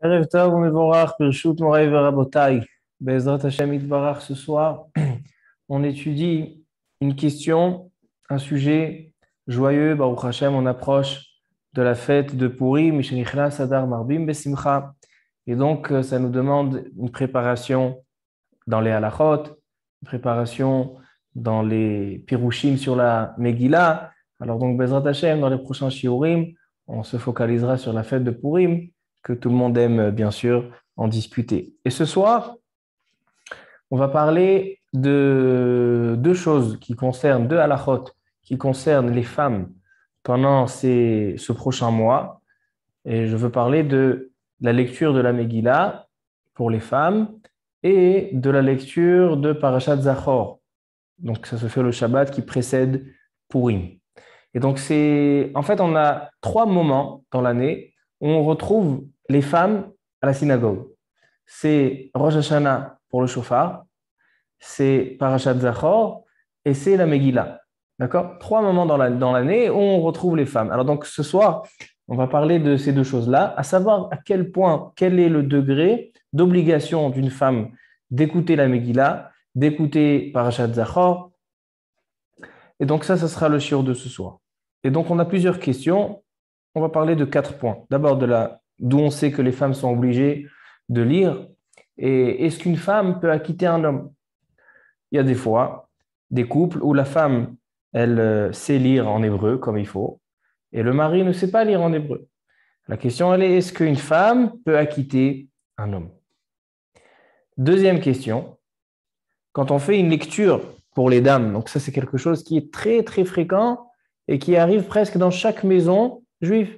Erev Tov Mevorach, Birshut Moray Verabotai. Bezrat Hashem Itbarach, ce soir, on étudie une question, un sujet joyeux. Baruch Hashem, on approche de la fête de Purim, Mishenichna Sadar Marbim Besimcha. Et donc, ça nous demande une préparation dans les halachot, une préparation dans les pirushim sur la Megillah. Alors donc, Bezrat Hashem, dans les prochains shiurim, on se focalisera sur la fête de Purim, que tout le monde aime bien sûr en discuter. Et ce soir, on va parler de deux choses qui concernent, deux halachot, qui concernent les femmes pendant ce prochain mois. Et je veux parler de la lecture de la Megillah pour les femmes et de la lecture de Parashat Zachor. Donc ça se fait le Shabbat qui précède Purim. Et donc en fait, on a 3 moments dans l'année où on retrouve les femmes à la synagogue. C'est Rosh Hashanah pour le shofar, c'est Parashat Zachor et c'est la Megillah. D'accord ? 3 moments dans l'année où on retrouve les femmes. Alors donc ce soir, on va parler de ces deux choses-là, à savoir à quel point, quel est le degré d'obligation d'une femme d'écouter la Megillah, d'écouter Parashat Zachor. Et donc ça sera le shiur de ce soir. Et donc on a plusieurs questions. On va parler de 4 points. D'abord d'où on sait que les femmes sont obligées de lire. Et est-ce qu'une femme peut acquitter un homme ? Il y a des fois des couples où la femme, elle sait lire en hébreu comme il faut, et le mari ne sait pas lire en hébreu. La question, elle est, est-ce qu'une femme peut acquitter un homme ? Deuxième question, quand on fait une lecture pour les dames, donc ça c'est quelque chose qui est très très fréquent et qui arrive presque dans chaque maison juive.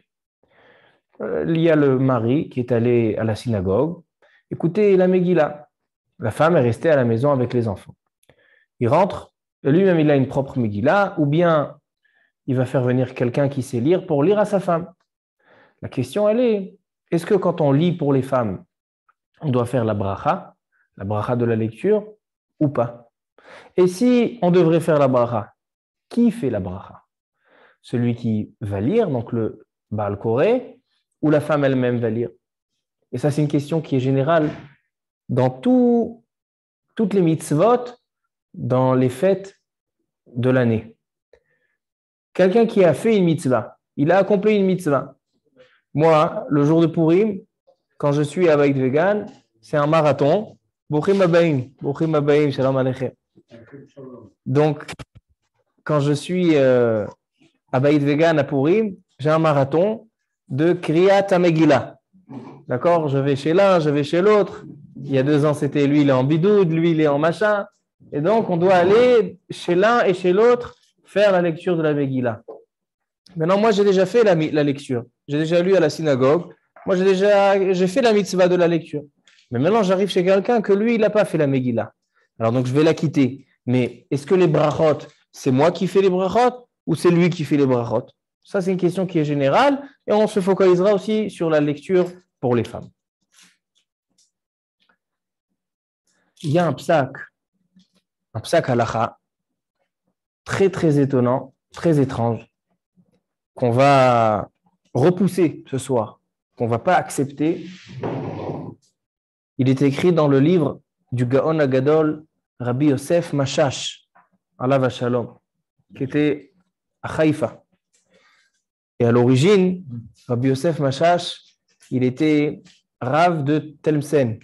Il y a le mari qui est allé à la synagogue, écoutez la Megillah. La femme est restée à la maison avec les enfants. Il rentre, et lui-même il a une propre Megillah, ou bien il va faire venir quelqu'un qui sait lire pour lire à sa femme. La question elle est, est-ce que quand on lit pour les femmes, on doit faire la bracha de la lecture, ou pas ? Et si on devrait faire la bracha, qui fait la bracha ? Celui qui va lire, donc le Baal Koré, ou la femme elle-même va lire. Et ça, c'est une question qui est générale dans toutes les mitzvot, dans les fêtes de l'année. Quelqu'un qui a fait une mitzvah, il a accompli une mitzvah. Moi, le jour de Purim, quand je suis à Beit Vegan, c'est un marathon. Bochim Abaim, Shalom Aleichem. Donc, quand je suis à Beit Vegan à Purim, j'ai un marathon de Kriyat HaMegillah. D'accord ? Je vais chez l'un, je vais chez l'autre. Il y a 2 ans, c'était lui, il est en bidoud, lui, il est en machin. Et donc, on doit aller chez l'un et chez l'autre faire la lecture de la Megillah. Maintenant, moi, j'ai déjà fait la lecture. J'ai déjà lu à la synagogue. Moi, j'ai fait la mitzvah de la lecture. Mais maintenant, j'arrive chez quelqu'un que lui, il n'a pas fait la Megillah. Alors, donc, je vais la quitter. Mais est-ce que les brachot, c'est moi qui fais les brachot ou c'est lui qui fait les brachot ? Ça, c'est une question qui est générale et on se focalisera aussi sur la lecture pour les femmes. Il y a un psak halakha, très très étonnant, très étrange, qu'on va repousser ce soir, qu'on ne va pas accepter. Il est écrit dans le livre du Gaon Agadol, Rabbi Yosef Mashash, Alav Shalom, qui était à Haïfa. Et à l'origine, Rabbi Yosef Mashash, il était Rav de Tlemcen.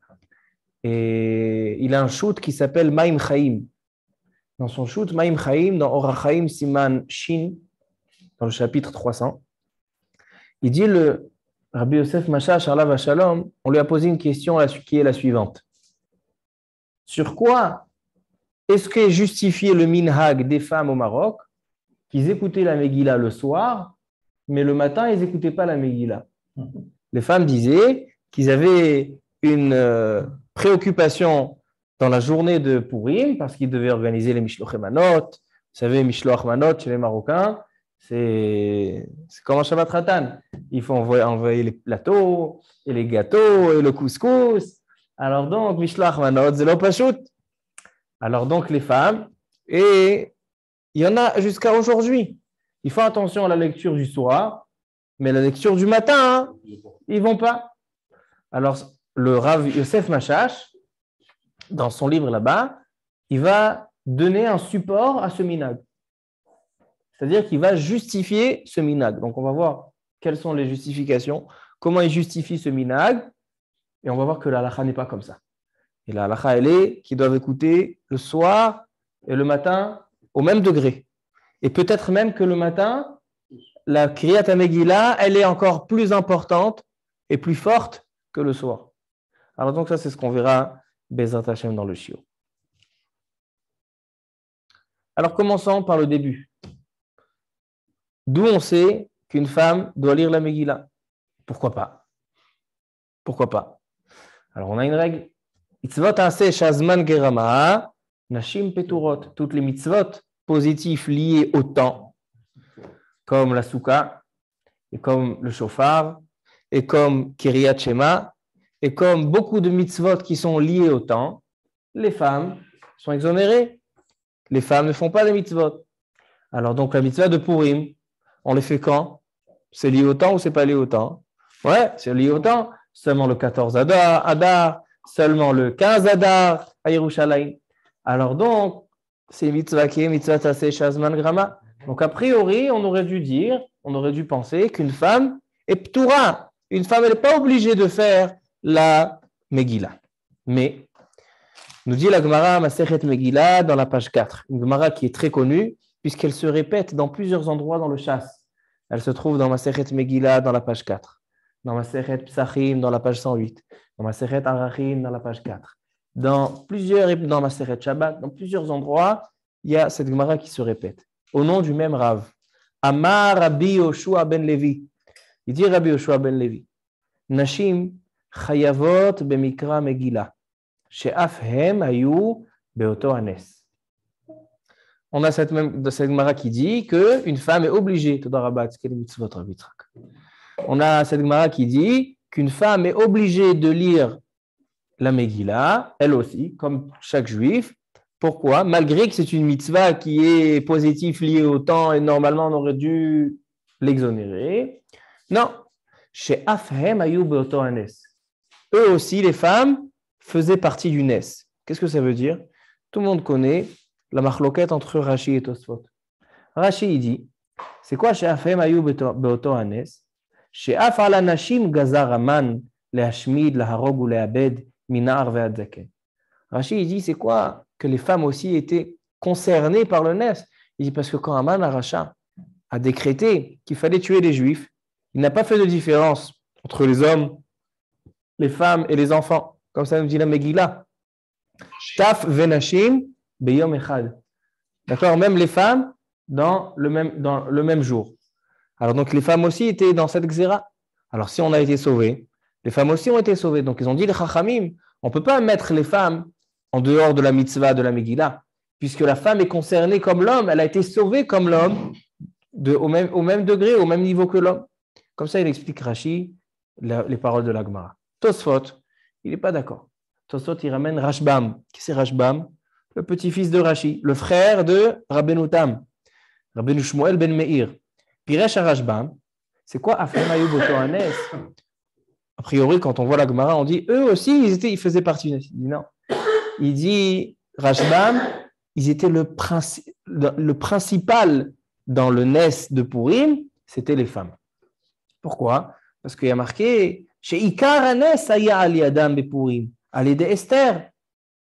Et il a un shoot qui s'appelle Maim Chaim. Dans son shoot Maim Chaim, dans Orach Chaim Siman Shin, dans le chapitre 300, il dit le Rabbi Yosef Mashash, Alav Shalom, on lui a posé une question qui est la suivante. Sur quoi est-ce qu'est justifié le minhag des femmes au Maroc qu'ils écoutaient la Megillah le soir, mais le matin, ils n'écoutaient pas la Megillah. Les femmes disaient qu'ils avaient une préoccupation dans la journée de Purim, parce qu'ils devaient organiser les Mishloach Manot. Vous savez, Mishloach Manot chez les Marocains, c'est comme un Shabbat Ratan. Il faut envoyer les plateaux, et les gâteaux, et le couscous. Alors donc, Mishloach Manot, c'est l'opachut. Alors donc, les femmes, et il y en a jusqu'à aujourd'hui. Ils font attention à la lecture du soir, mais la lecture du matin, ils ne vont pas. Alors, le Rav Yosef Machash, dans son livre là-bas, il va donner un support à ce minag. C'est-à-dire qu'il va justifier ce minag. Donc, on va voir quelles sont les justifications, comment il justifie ce minag, et on va voir que la halakha n'est pas comme ça. Et la halakha, elle est qu'ils doivent écouter le soir et le matin au même degré. Et peut-être même que le matin, la Kriyat HaMegillah, elle est encore plus importante et plus forte que le soir. Alors donc ça, c'est ce qu'on verra Bezrat Hashem dans le shiur. Alors commençons par le début. D'où on sait qu'une femme doit lire la Megillah? Pourquoi pas? Pourquoi pas? Alors on a une règle. Mitzvot aseh shazman gerama, nashim peturot. Toutes les mitzvot positifs liés au temps, comme la souka, et comme le shofar, et comme Kiryat Shema, et comme beaucoup de mitzvot qui sont liés au temps, les femmes sont exonérées. Les femmes ne font pas de mitzvot. Alors donc la mitzvah de Purim, on les fait quand? C'est lié au temps ou c'est pas lié au temps? Ouais, c'est lié au temps. Seulement le 14 Adar, seulement le 15 Adar à Yerushalayim. Alors donc, c'est mitzvah qui est mitzvah taseh shazman grama. Donc a priori, on aurait dû penser qu'une femme est ptoura. Une femme, elle n'est pas obligée de faire la Megillah. Mais, nous dit la Gemara Masechet Megillah dans la page 4, une Gemara qui est très connue, puisqu'elle se répète dans plusieurs endroits dans le Chasse. Elle se trouve dans Masechet Megillah dans la page 4, dans Masechet Psachim dans la page 108, dans Masechet Arachim dans la page 4. Dans Masechet Shabbat, dans plusieurs endroits, il y a cette Gemara qui se répète, au nom du même Rav. Amar Rabbi Yoshua ben Levi. Il dit Rabbi Yoshua ben Levi, Nashim chayavot bemikra Megillah, she'af hem hayu beoto hanes. On a cette Gemara qui dit qu'une femme est obligée, on a cette Gemara qui dit qu'une femme est obligée de lire la Megillah, elle aussi, comme chaque juif. Pourquoi? Malgré que c'est une mitzvah qui est positive liée au temps et normalement on aurait dû l'exonérer. Non. Chez Afhem Ayou Beoto Hanes. Eux aussi, les femmes, faisaient partie du Nes. Qu'est-ce que ça veut dire? Tout le monde connaît la marloquette entre Rashi et Tosfot. Rashi, il dit, c'est quoi chez Afhem Ayou Beoto Hanes? Chez Afala Nashim Gazar Aman, le Hashmid, le Harog ou le Abed, Minar Ve'adzaken. Rashi, il dit, c'est quoi que les femmes aussi étaient concernées par le Nes? Il dit, parce que quand Aman Aracha a décrété qu'il fallait tuer les Juifs, il n'a pas fait de différence entre les hommes, les femmes et les enfants. Comme ça nous dit la Megillah. Taf venashim beyom echad. D'accord? Même les femmes dans le même jour. Alors donc les femmes aussi étaient dans cette xéra. Alors si on a été sauvés, les femmes aussi ont été sauvées. Donc ils ont dit les chachamim, on ne peut pas mettre les femmes en dehors de la mitzvah de la Megillah, puisque la femme est concernée comme l'homme, elle a été sauvée comme l'homme, au même degré, au même niveau que l'homme. Comme ça, il explique Rashi les paroles de la Gemara. Tosfot, il n'est pas d'accord. Tosfot, il ramène Rashbam. Qui c'est Rashbam? Le petit-fils de Rashi, le frère de Rabbeinu Tam, Rabbeinu Shmuel ben Meir. Piresh à Rashbam, c'est quoi Afhem Ayou Beoto Hanes? A priori, quand on voit la Gemara, on dit, eux aussi, ils faisaient partie. Il dit non. Il dit, Rashbam, ils étaient le principal dans le Nes de Purim, c'était les femmes. Pourquoi? Parce qu'il y a marqué chez Ikar Hanes Aya Ali Adam Bepurim, à l'aide d'Esther.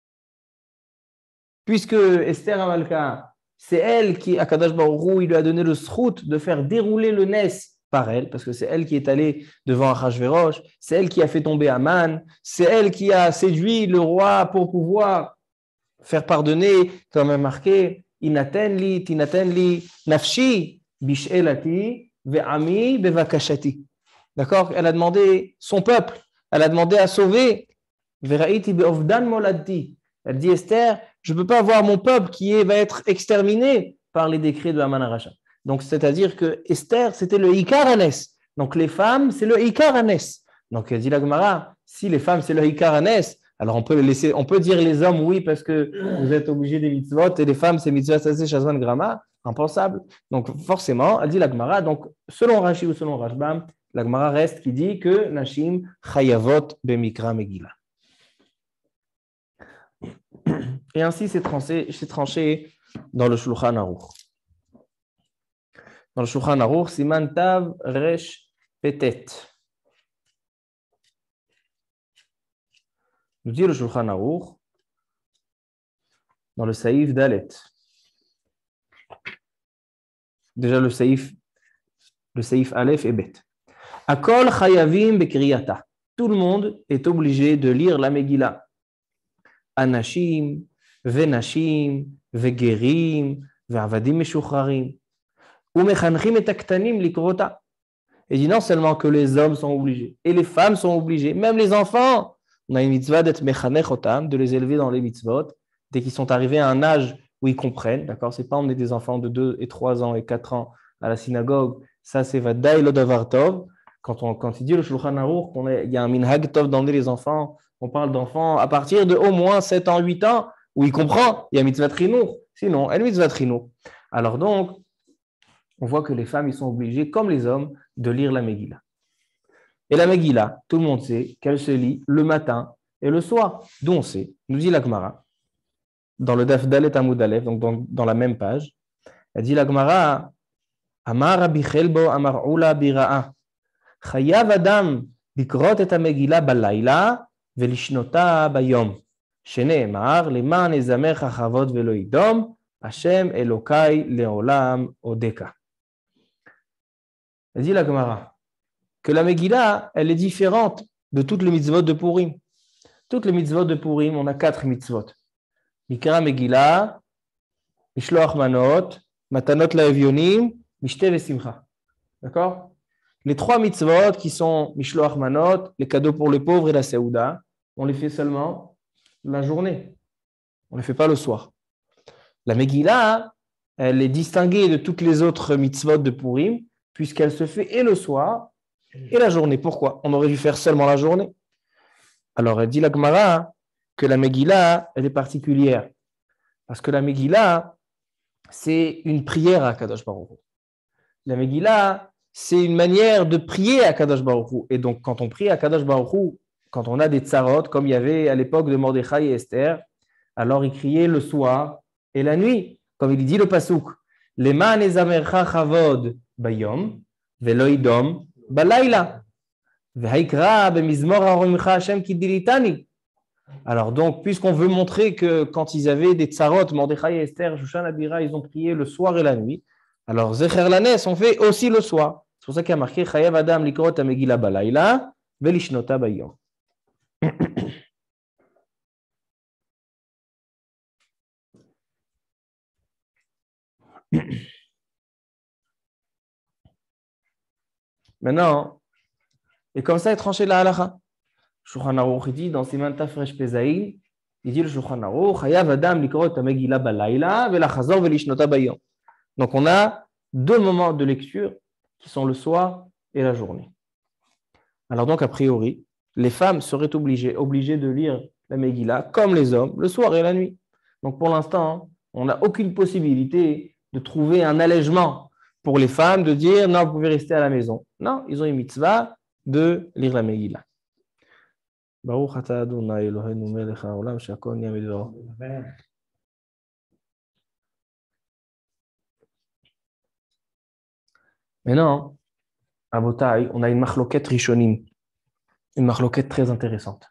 Puisque Esther Amalka, c'est elle qui, à Kadosh Baruch Hu, il lui a donné le srout de faire dérouler le Nes par elle, parce que c'est elle qui est allée devant Achashverosh, c'est elle qui a fait tomber Aman, c'est elle qui a séduit le roi pour pouvoir faire pardonner, comme est marqué, Inaten li, nafshi, bishelati, ve'ami, bevakashati. D'accord? Elle a demandé son peuple, elle a demandé à sauver. Ve'raiti be'ovdan moladti. Elle dit, Esther, je ne peux pas voir mon peuple qui va être exterminé par les décrets de Haman Aracha. Donc, c'est-à-dire que Esther, c'était le Ikar Hanes. Donc, les femmes, c'est le Ikar Hanes. Donc, elle dit la Gemara, si les femmes, c'est le Ikar Hanes, alors on peut dire les hommes, oui, parce que vous êtes obligés des mitzvot, et les femmes, c'est mitzvot taseh shazman grama, impensable. Donc, forcément, elle dit la Gemara, donc, selon Rashi ou selon Rashbam, La Gemara reste qui dit que Nashim Chayavot Bemikra Megillah. Et ainsi, c'est tranché dans le Shulchan Aruch. Dans le Shulchan Aruch, Siman Tav Resh Petet. Nous dit le Shulchan Aruch dans le Saïf Dalet. Déjà le Saïf Aleph et Bet. Akol Chayavim Bekriyata. Tout le monde est obligé de lire la Megillah. Anashim, Venashim, Vegerim, Ve'avadim Meshuchrarim. Ou Mechanchim et Aktanim Likrota. Et dit non seulement que les hommes sont obligés, et les femmes sont obligées, même les enfants. On a une mitzvah d'être Mechanech Otam, de les élever dans les mitzvot, dès qu'ils sont arrivés à un âge où ils comprennent. D'accord, c'est pas emmener des enfants de 2 et 3 ans et 4 ans à la synagogue. Ça, c'est Vadaï Lodavar Tov. Quand il dit le Shulchan Aruch, il y a un minhag tov d'emmener les enfants, on parle d'enfants à partir de au moins 7 ans, 8 ans, où il comprend, il y a mitzvah trinour. Sinon, elle mitzvah trinour. Alors donc, on voit que les femmes, ils sont obligées, comme les hommes, de lire la Megillah. Et la Megillah, tout le monde sait qu'elle se lit le matin et le soir. D'où on sait, nous dit la Gemara, dans le Daf Dalet Amud Aleph, donc dans la même page, elle dit la Gemara, Amar Rabbi Chelbo Amar Ula Bira'a, Chayav Adam Bikrot et Megillah Balayla Velishnota Bayom, Shene'emar Leman Ezamer Chachavot Velo Idom, Hashem Elokai Leolam Odeka. Elle dit la Gemara que la Megillah, elle est différente de toutes les mitzvot de Purim. Toutes les mitzvot de Purim, on a 4 mitzvot. Mikra Megillah, Mishloach Manot, Matanot Laevionim, Mishte Vesimcha. D'accord? Les 3 mitzvot qui sont Mishloach Manot, les cadeaux pour les pauvres et la Seouda, on les fait seulement la journée. On ne les fait pas le soir. La Megillah, elle est distinguée de toutes les autres mitzvot de Purim, puisqu'elle se fait et le soir et la journée. Pourquoi? On aurait dû faire seulement la journée. Alors, elle dit la Gemara que la Megillah, elle est particulière. Parce que la Megillah, c'est une prière à Kadosh Baruch Hu. La Megillah, c'est une manière de prier à Kadosh Baruch Hu. Et donc, quand on prie à Kadosh Baruch Hu, quand on a des tsarot, comme il y avait à l'époque de Mordechai et Esther, alors ils criaient le soir et la nuit. Comme il dit le pasuk, Leman ezamercha chavod bayom, velo idom balayla. Alors donc, puisqu'on veut montrer que quand ils avaient des tsarot, Mordechai et Esther, Shushan Abira, ils ont prié le soir et la nuit, alors Zecher Lanes, on fait aussi le soir. C'est pour ça qu'il y a marqué Chayav Adam likrot Megillah balayla velishnota bayom. Maintenant, et comme ça est tranché la halakha. Shulchan Aruch dit dans Siman Tafresh Pezaï, il dit le Shulchan Aruch, Chayav Adam likrot Megillah balayla velachazor velishnota bayom. Donc on a 2 moments de lecture qui sont le soir et la journée. Alors donc a priori, les femmes seraient obligées de lire la Megillah comme les hommes le soir et la nuit. Donc pour l'instant, on n'a aucune possibilité de trouver un allègement pour les femmes, de dire non, vous pouvez rester à la maison. Non, ils ont une mitzvah de lire la Megillah. Baruch atah Adonai Eloheinu melech haolam she'akol nהיה bidvaro. Maintenant, à Botaï, on a une machloket rishonim, une machloket très intéressante.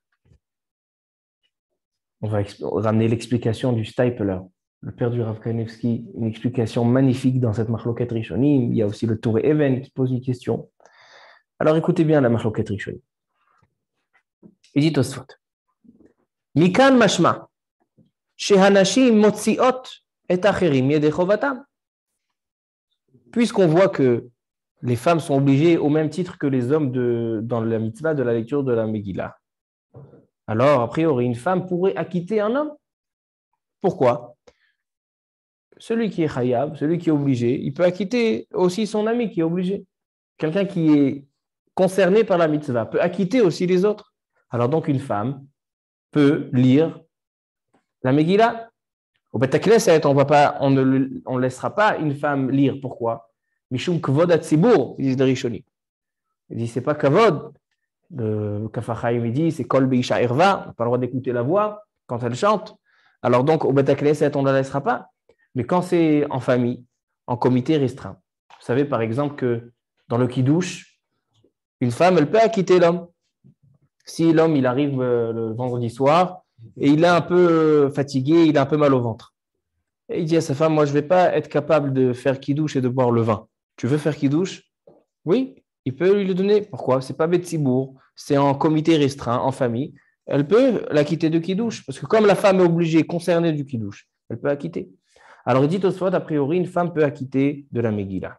On va ramener l'explication du Stipler, le père du Rav Kanevski, une explication magnifique dans cette machloket rishonim. Il y a aussi le Touré Even qui pose une question. Alors écoutez bien la machloket rishonim. Il dit Tosfot, Mikan mashma, shehanashim motziot et acherim yedei chovatam. Puisqu'on voit que les femmes sont obligées au même titre que les hommes dans la mitzvah de la lecture de la Megillah, alors a priori une femme pourrait acquitter un homme. Pourquoi? Celui qui est chayav, celui qui est obligé, il peut acquitter aussi son ami qui est obligé. Quelqu'un qui est concerné par la mitzvah peut acquitter aussi les autres. Alors donc une femme peut lire la Megillah. Au Bet HaKnesset, on ne laissera pas une femme lire. Pourquoi? Mishum kvod hatzibur, disent les Rishonim. Il dit, c'est pas kavod. Le Kaf HaChaim, il dit, c'est kol beisha irva, on n'a pas le droit d'écouter la voix quand elle chante. Alors donc, au Bet HaKnesset, on ne la laissera pas. Mais quand c'est en famille, en comité restreint, vous savez par exemple que dans le Kiddush, une femme, elle peut acquitter l'homme. Si l'homme, il arrive le vendredi soir et il est un peu fatigué, il a un peu mal au ventre. Et il dit à sa femme, moi, je ne vais pas être capable de faire Kiddush et de boire le vin. Tu veux faire Kiddush? Oui, il peut lui le donner. Pourquoi? Ce n'est pas Betsibour, c'est en comité restreint, en famille. Elle peut l'acquitter de Kiddush, parce que comme la femme est obligée, concernée du Kiddush, elle peut acquitter. Alors il dit Tosfot, a priori, une femme peut acquitter de la Megillah.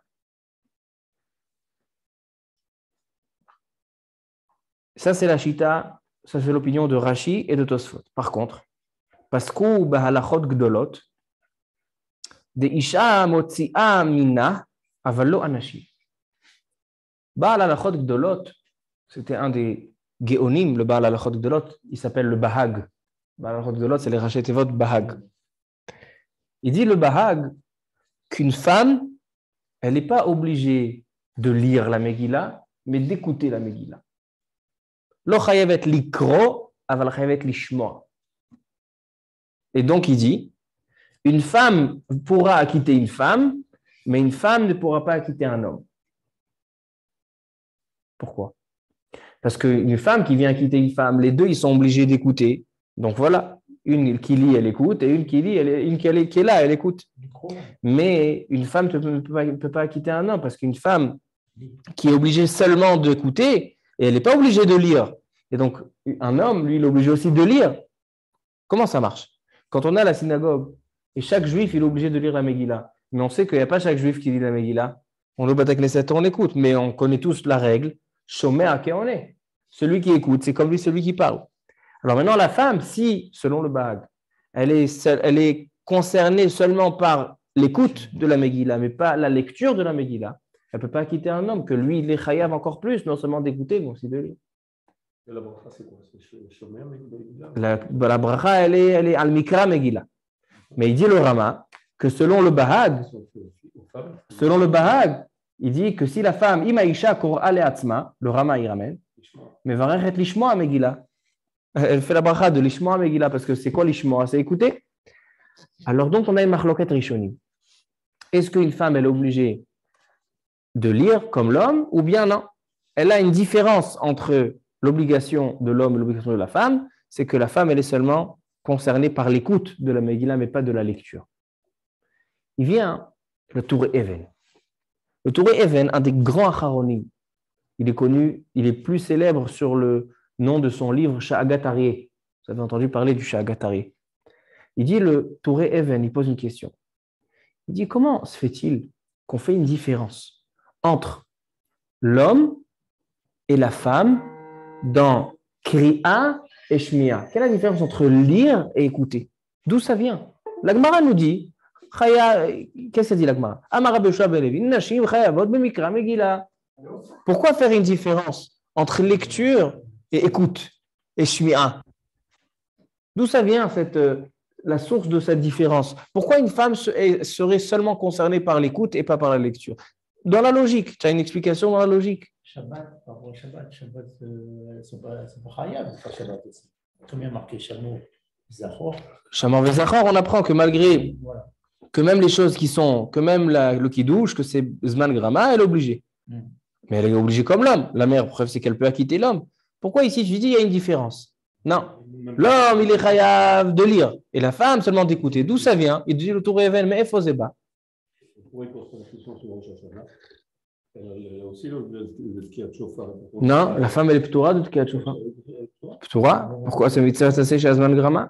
Ça, c'est la Shita, ça c'est l'opinion de Rashi et de Tosfot. Par contre, Paskou Bahalachot Gdolot, de Isha Motzi'a Mina, Avallo Anashi. Bahalachot Gdolot, c'était un des Géonim, le Bahalachot Gdolot, il s'appelle le Bahag. Bahalachot Gdolot, c'est les Rachetevot Bahag. Il dit le Bahag qu'une femme, elle n'est pas obligée de lire la Megillah, mais d'écouter la Megillah. Lo chayavet likro, aval chayavet lishmoa. Et donc il dit, une femme pourra acquitter une femme, mais une femme ne pourra pas acquitter un homme. Pourquoi? Parce qu'une femme qui vient acquitter une femme, les deux, ils sont obligés d'écouter. Donc voilà, une qui lit, elle écoute, et une qui lit, qui est là, elle écoute. Mais une femme ne peut pas acquitter un homme, parce qu'une femme qui est obligée seulement d'écouter, et elle n'est pas obligée de lire. Et donc, un homme, lui, il est obligé aussi de lire. Comment ça marche? Quand on est à la synagogue, et chaque juif, il est obligé de lire la Megillah, mais on sait qu'il n'y a pas chaque juif qui lit la Megillah. On est au Bet HaKnesset, on écoute, mais on connaît tous la règle. Shomer ke'oneh. Celui qui écoute, c'est comme lui, celui qui parle. Alors maintenant, la femme, si, selon le Bahag, elle est concernée seulement par l'écoute de la Megillah, mais pas la lecture de la Megillah, elle ne peut pas quitter un homme, que lui, il est chayav encore plus, non seulement d'écouter, mais aussi de lire. Et la bracha, c'est quoi? C'est Shomer Megillah? La bracha, elle est al-mikra Megillah. Mais il dit le Rama que selon le Bahag, il dit que si la femme, imaïcha kor'a le'atzma, le Rama il ramène, mais varechet lishmoa Megillah. Elle fait la bracha de lishmoa Megillah, parce que c'est quoi lishmoa? C'est écouter. Alors donc on a une marloquette rishonim. Est-ce qu'une femme, elle est obligée de lire comme l'homme ou bien non? Elle a une différence entre l'obligation de l'homme et l'obligation de la femme, c'est que la femme, elle est seulement concernée par l'écoute de la Megillah, mais pas de la lecture. Il vient le Touré Even. Le Touré Even, un des grands acharonim, il est connu, il est plus célèbre sur le nom de son livre Sha'agat Aryeh. Vous avez entendu parler du Sha'agat Aryeh. Il dit, le Touré Even, il pose une question. Il dit, comment se fait-il qu'on fait une différence entre l'homme et la femme dans Kri'a et Shmi'a? Quelle est la différence entre lire et écouter? D'où ça vient? La Gemara nous dit, qu'est-ce que ça dit la Gemara? Pourquoi faire une différence entre lecture et écoute et Shmi'a? D'où ça vient la source de cette différence? Pourquoi une femme serait seulement concernée par l'écoute et pas par la lecture? Dans la logique, tu as une explication dans la logique. Shabbat, par rapport au Shabbat, c'est pas Chayav, c'est pas Shabbat aussi. Comme il y a marqué Shamor Zachor. Shamor Zachor, on apprend que malgré que même les choses qui sont, que même le Kiddush, que c'est Zman Grama, elle est obligée. Mais elle est obligée comme l'homme. La mère, preuve, c'est qu'elle peut acquitter l'homme. Pourquoi ici, tu dis, il y a une différence? Non. L'homme, il est chayav de lire. Et la femme, seulement d'écouter. D'où ça vient? Il dit le tour Even, mais Efoseba. Non, la femme, elle est Ptoura de Tkiyat Shofar. Ptoura? Pourquoi c'est mitzvah tassé chez Azman Grama?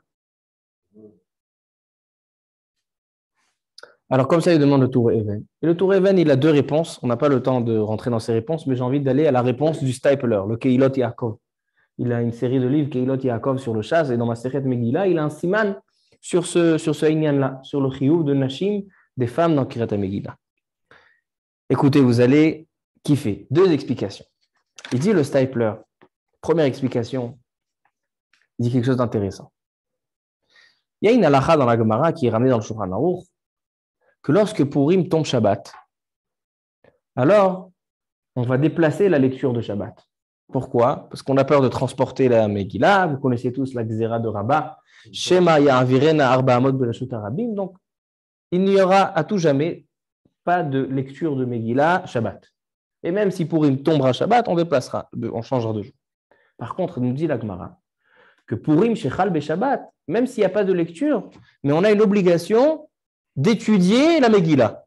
Alors, comme ça, il demande le tour Even. Et le tour Even, il a deux réponses. On n'a pas le temps de rentrer dans ces réponses, mais j'ai envie d'aller à la réponse du Stipler, le Keilot Yaakov. Il a une série de livres, Keilot Yaakov, sur le chasse, et dans ma Masechet Megillah, il a un siman sur ce inyan-là, sur le chiyuv de Nashim, des femmes dans Kirat Megillah. Écoutez, vous allez kiffer. Deux explications. Il dit le Stipler, première explication, il dit quelque chose d'intéressant. Il y a une halakha dans la Gemara qui est ramenée dans le Shulchan Aruch, que lorsque Purim tombe Shabbat, alors on va déplacer la lecture de Shabbat. Pourquoi? Parce qu'on a peur de transporter la Megillah. Vous connaissez tous la Gzera de Rabbah. Shema ya'avirena arba amot bereshut harabim. Donc, il n'y aura à tout jamais pas de lecture de Megillah Shabbat. Et même si Purim tombera Shabbat, on déplacera, on changera de jour. Par contre, nous dit la Gemara que Purim shechal be Shabbat, même s'il n'y a pas de lecture, mais on a une obligation d'étudier la Megillah.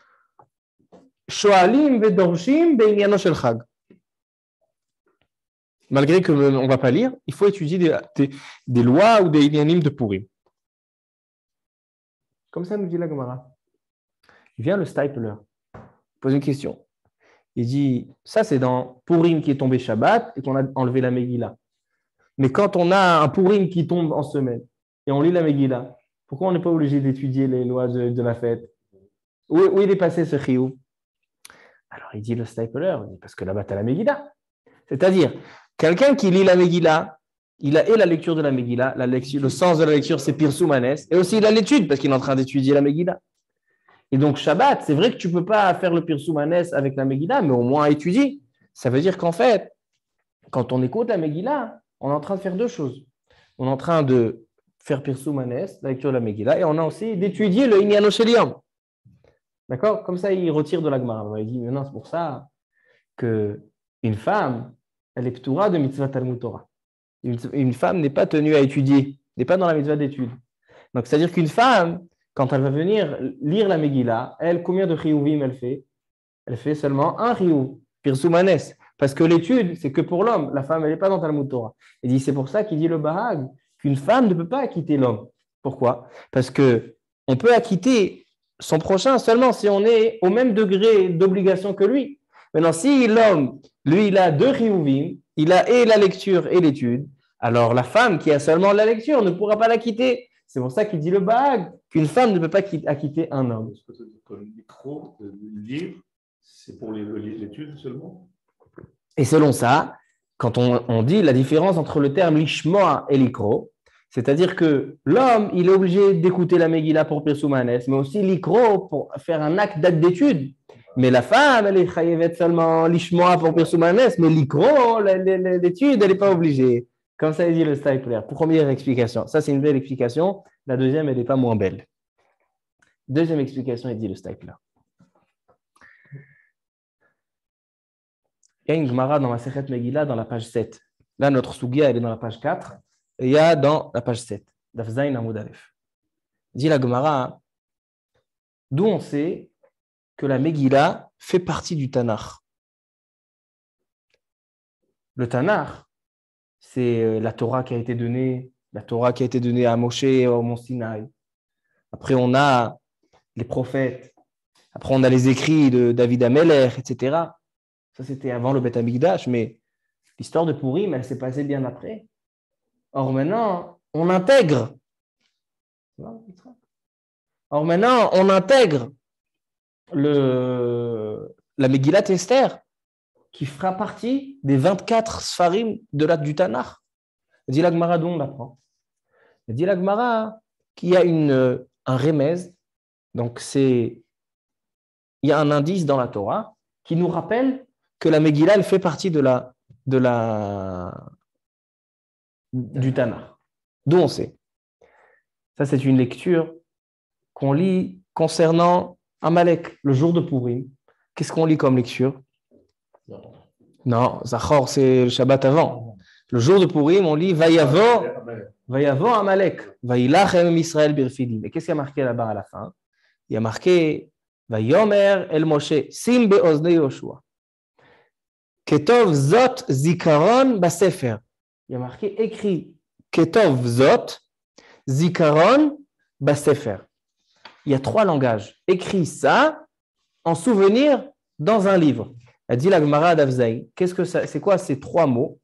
Shoalim vedorshim beinyano shel chag. Malgré qu'on ne va pas lire, il faut étudier des lois ou des inyanim de Purim. Comme ça nous dit la Gemara. Il vient le Stipler, il pose une question. Il dit, ça c'est dans Purim qui est tombé Shabbat et qu'on a enlevé la Megillah. Mais quand on a un Purim qui tombe en semaine et on lit la Megillah, pourquoi on n'est pas obligé d'étudier les lois de la fête? Où il est passé ce chiyuv? Alors il dit le Stipler, parce que là-bas tu as la Megillah. C'est-à-dire, quelqu'un qui lit la Megillah, il a et la lecture de la Megillah, le sens de la lecture c'est Pirsum Hanes, et aussi il a l'étude parce qu'il est en train d'étudier la Megillah. Et donc Shabbat, c'est vrai que tu ne peux pas faire le Pirsum Hanes avec la Megillah, mais au moins étudier. Ça veut dire qu'en fait, quand on écoute la Megillah, on est en train de faire deux choses. On est en train de faire Pirsum Hanes, la lecture de la Megillah, et on a aussi d'étudier le Inyano Shel Yom. D'accord? Comme ça, il retire de la Gemara. Il dit, mais non, c'est pour ça qu'une femme, elle est ptoura de mitzvah Talmud Torah. Une femme n'est pas tenue à étudier, n'est pas dans la mitzvah d'étude. Donc, c'est-à-dire qu'une femme, quand elle va venir lire la Megillah, elle, combien de chiyuvim elle fait? Elle fait seulement un chiyuv, Pirsum Hanes. Parce que l'étude, c'est que pour l'homme. La femme, elle n'est pas dans Talmud Torah. Il dit, c'est pour ça qu'il dit le Bahag, qu'une femme ne peut pas acquitter l'homme. Pourquoi? Parce qu'on peut acquitter son prochain seulement si on est au même degré d'obligation que lui. Maintenant, si l'homme, lui, il a deux chiyuvim, il a et la lecture et l'étude, alors la femme qui a seulement la lecture ne pourra pas l'acquitter. C'est pour ça qu'il dit le Bahag, qu'une femme ne peut pas acquitter un homme. Est-ce que tu dis que le micro, le livre, c'est pour l'étude seulement? Et selon ça, quand on dit la différence entre le terme lishmoa et l'ikro, c'est-à-dire que l'homme, il est obligé d'écouter la Megillah pour Pirsum Hanes, mais aussi l'ikro pour faire un acte d'étude. Mais la femme, elle est chayevet seulement lishmoa pour Pirsum Hanes, mais l'ikro, l'étude, elle n'est pas obligée. Comme ça, il dit le Stipler. Première explication. Ça, c'est une belle explication. La deuxième, elle n'est pas moins belle. Deuxième explication, il dit le Stipler. Il y a une Gemara dans la Sechet Megillah dans la page 7. Là, notre Sugia, elle est dans la page 4. Et il y a dans la page 7. Daf Zayin Amud Aleph. Dit la Gemara, d'où on sait que la Megillah fait partie du Tanakh. Le Tanakh, c'est la Torah qui a été donnée, à Moshe au Mont Sinaï. Après, on a les prophètes. Après, on a les écrits de David Ameler, etc. Ça, c'était avant le Beth Amikdash, mais l'histoire de Purim, elle s'est passée bien après. Or, maintenant, on intègre. La Megillat Esther, qui fera partie des 24 Sfarim du Tanakh. Dit la Gemara, d'où on l'apprend. Dit la Gemara qu'il y a un remez, donc il y a un indice dans la Torah qui nous rappelle que la Megillah, elle fait partie du Tanakh. D'où on sait. Ça, c'est une lecture qu'on lit concernant Amalek, le jour de Purim. Qu'est-ce qu'on lit comme lecture? Non, Zachor, c'est le Shabbat avant. Le jour de Purim, on lit Vayavo Amalek, Vailachem Israël Birfidim. Et qu'est-ce qu'il y a marqué là-bas à la fin? Il y a marqué Vayomer El Moshe, Sim Be'ozne Yoshua. Ketov Zot Zikaron Basefer. Il y a marqué écrit Ketov Zot Zikaron Basefer. Il y a 3 langages. Écrit ça en souvenir dans un livre. Elle dit la Gemara d'Avzaï. C'est quoi ces 3 mots?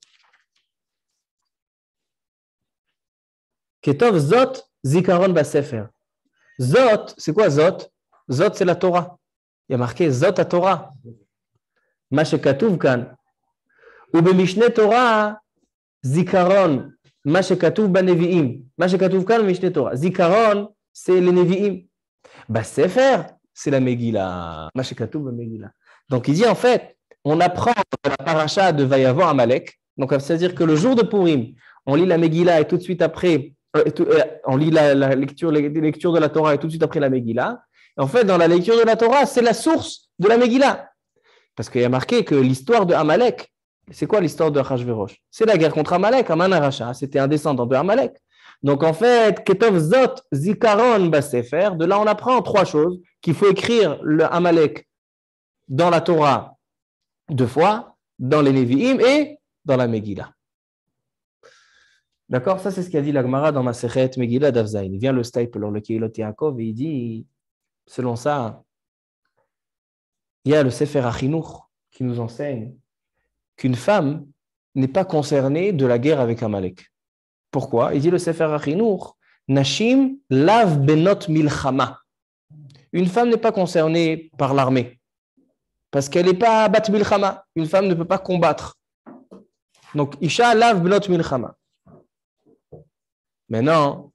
Ketov Zot Zikaron Basefer. Zot, c'est quoi Zot? Zot, c'est la Torah. Il y a marqué Zot à Torah. Mashekatuv kan. Ou b'mishne Torah Zikaron. Mashekatuv baneviim. Mashekatuv kan mishne Torah. Zikaron, c'est les neviim. Basefer, c'est la Megillah. Mashekatuv ba Megillah. Donc il dit en fait, on apprend dans la paracha de Vayavoir Amalek. Donc, c'est-à-dire que le jour de Purim, on lit la Megillah et tout de suite après, on lit la lecture, les lectures de la Torah et tout de suite après la Megillah. Et en fait, dans la lecture de la Torah, c'est la source de la Megillah. Parce qu'il y a marqué que l'histoire de Amalek, c'est quoi l'histoire de Achashverosh? C'est la guerre contre Amalek, Aman Aracha, c'était un descendant de Amalek. Donc en fait, Ketov Zot Zikaron Basefer, de là on apprend trois choses, qu'il faut écrire le Amalek dans la Torah 2 fois, dans les Nevi'im et dans la Megillah. D'accord? Ça c'est ce qu'a dit la Gemara dans Masechet Megillah d'Avzaïn. Il vient le Stapler, le Keilot Yaakov, et il dit, selon ça, il y a le Sefer Achinour qui nous enseigne qu'une femme n'est pas concernée de la guerre avec Amalek. Pourquoi? Il dit le Sefer Achinour, Nashim lav benot milchama. Une femme n'est pas concernée par l'armée parce qu'elle n'est pas bat milchama. Une femme ne peut pas combattre. Donc, Isha lav benot milchama. Maintenant,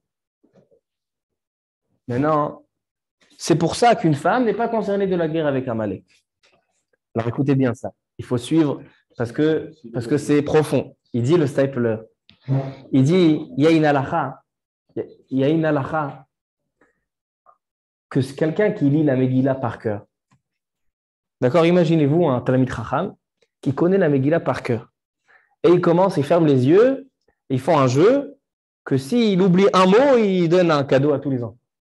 c'est pour ça qu'une femme n'est pas concernée de la guerre avec Amalek. Alors écoutez bien ça. Il faut suivre parce que c'est profond. Il dit le Stapler. Il dit il y a une halakha que c'est quelqu'un qui lit la Megillah par cœur. D'accord? Imaginez-vous un Talmid Chacham qui connaît la Megillah par cœur. Et il commence, il ferme les yeux, et ils font un jeu que s'il oublie un mot, il donne un cadeau à tous les enfants.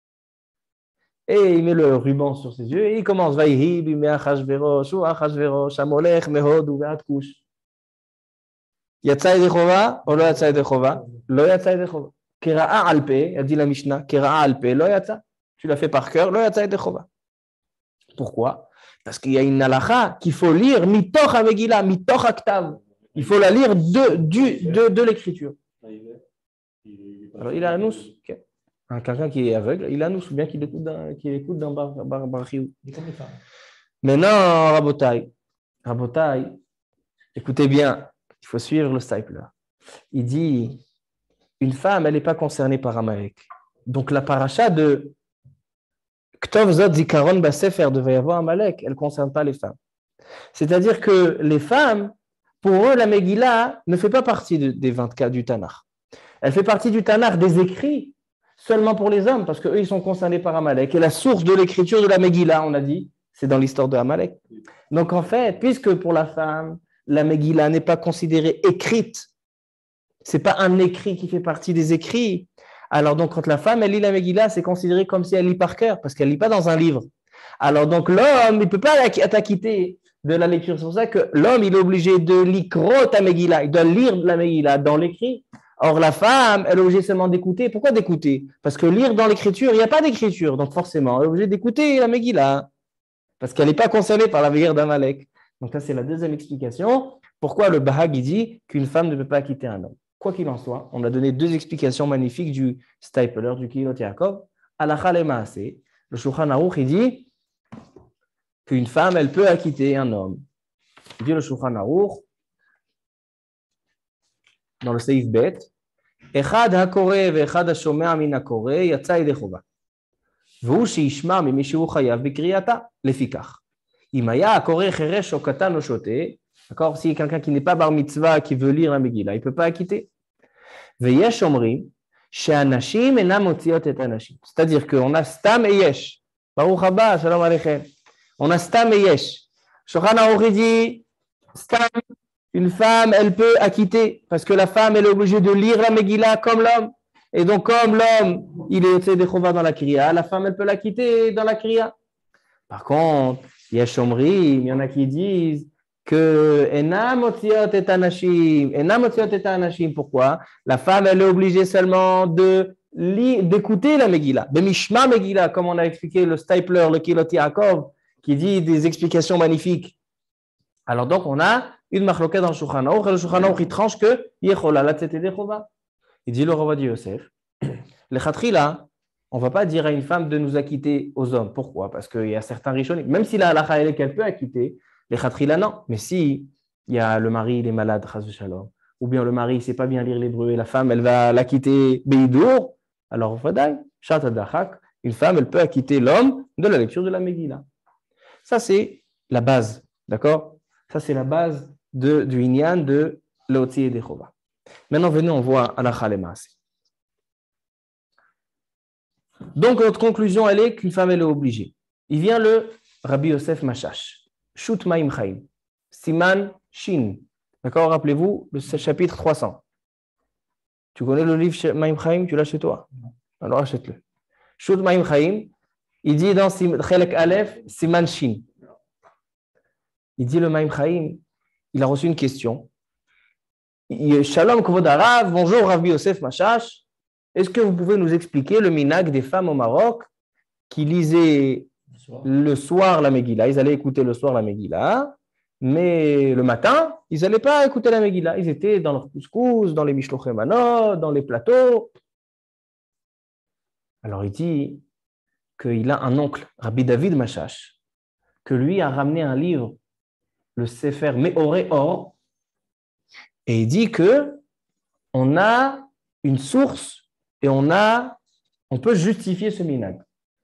Et il met le ruban sur ses yeux et il commence Vaïhi, Bimé Achashverosh, ou Achashverosh, Amolech, Mehod, ou Veat Kush. Yatsa Yedechova, ou lo Yatsa Yedechova, lo Yatsa Yedechova. Kera'a Alpe, a dit la Mishnah, Kera'a Alpe, lo Yatsa. Tu l'as fait par cœur, lo Yatsa Yedechova. Pourquoi? Parce qu'il y a une halakha qu'il faut lire, mitoch Megillah, mitoch Aktav. Il faut la lire de l'écriture. Alors il a un nous. Quelqu'un qui est aveugle, il a nous, ou bien qu'il écoute d'un barchiou. Maintenant, Rabotai, écoutez bien, il faut suivre le Stapler. Il dit, une femme, elle n'est pas concernée par Amalek. Donc la paracha de Ktov Zot Zikaron Basefer devait y avoir Amalek, elle ne concerne pas les femmes. C'est-à-dire que les femmes, pour eux, la Megillah ne fait pas partie des 24 du Tanakh. Elle fait partie du Tanakh des écrits seulement pour les hommes, parce qu'eux, ils sont concernés par Amalek. Et la source de l'écriture de la Megillah, on a dit, c'est dans l'histoire de Amalek. Donc en fait, puisque pour la femme, la Megillah n'est pas considérée écrite, ce n'est pas un écrit qui fait partie des écrits, alors donc quand la femme, elle lit la Megillah, c'est considéré comme si elle lit par cœur, parce qu'elle ne lit pas dans un livre. Alors donc l'homme, il ne peut pas t'acquitter de la lecture. C'est pour ça que l'homme, il est obligé de lire ta Megillah, il doit lire la Megillah dans l'écrit. Or, la femme, elle est obligée seulement d'écouter. Pourquoi d'écouter? Parce que lire dans l'écriture, il n'y a pas d'écriture. Donc, forcément, elle est obligée d'écouter la Megillah. Parce qu'elle n'est pas concernée par la guerre d'Amalek. Donc, ça, c'est la deuxième explication. Pourquoi le Bahag dit qu'une femme ne peut pas quitter un homme. Quoi qu'il en soit, on a donné 2 explications magnifiques du Stapler, du Keilot Yaakov. Halakha le Maaseh. Le Shulchan Aruch, il dit qu'une femme, elle peut acquitter un homme. Il dit le Shulchan Aruch, dans le Seif Bet, אחד הקורא ואחד השומע מן הקורא יצא ידי חובה. והוא שישמע ממי שהוא חייב בקריאתה, לפיכך. אם היה הקורא חירש או קטן או שוטה, d'accord, si quelqu'un qui n'est pas bar mitzvah qui veut lire la Megillah, il ne peut pas acquitter. ויש אומרים שהנשים אינן מוציאות את הנשים. C'est-à-dire qu'on a סתם et yesh. ברוך הבא, שלום עליכם. On a סתם et yesh. שולחן ערוך dit סתם. Une femme, elle peut acquitter, parce que la femme, elle est obligée de lire la Megillah comme l'homme. Et donc, comme l'homme, il est Yotzei Dechova dans la Kriya, la femme, elle peut l'acquitter dans la Kriya. Par contre, il y a Shomrim, il y en a qui disent que Enam Otziot et Anashim. Pourquoi? La femme, elle est obligée seulement d'écouter la Megillah. Bemishma Megillah, comme on a expliqué le Stapler, le Keilot Yaakov, qui dit des explications magnifiques. Alors donc, on a une machloket dans le Shulchan Aruch, et le Shulchan Aruch, il tranche que Yechola la tzete dechova. Il dit le Rav Ovadia Yosef, le Khatrila, on ne va pas dire à une femme de nous acquitter aux hommes. Pourquoi? Parce qu'il y a certains rishonim, même si la halakha elle est qu'elle peut acquitter, les Khatrila non. Mais si il y a le mari, il est malade, chas v'shalom, ou bien le mari ne sait pas bien lire l'hébreu et la femme, elle va l'acquitter beidour, alors vadaï, shat adachak, une femme, elle peut acquitter l'homme de la lecture de la Megillah. Ça, c'est la base, d'accord? Ça, c'est la base du Inyan de Leotzi et Dechova. Maintenant, venez, on voit Halakha le Maaseh. Donc, notre conclusion, elle est qu'une femme, elle est obligée. Il vient le Rabbi Yosef Mashash, Shut Maim Chaim, Siman Shin. D'accord, rappelez-vous, le chapitre 300. Tu connais le livre Maim Chaim, tu l'as chez toi? Alors achète-le. Shut Maim Chaim, il dit dans Chelek Aleph, Siman Shin. Il dit le Maim Chaim, il a reçu une question. Shalom Kvod Harav, bonjour Rabbi Yosef Mashash. Est-ce que vous pouvez nous expliquer le minhag des femmes au Maroc qui lisaient le soir la Megillah? Ils allaient écouter le soir la Megillah, mais le matin, ils n'allaient pas écouter la Megillah. Ils étaient dans leur couscous, dans les mishlochei manot, dans les plateaux. Alors il dit qu'il a un oncle, Rabbi David Mashash, que lui a ramené un livre, le Sefer Meoré Or, et il dit que on a une source et on peut justifier ce minhag.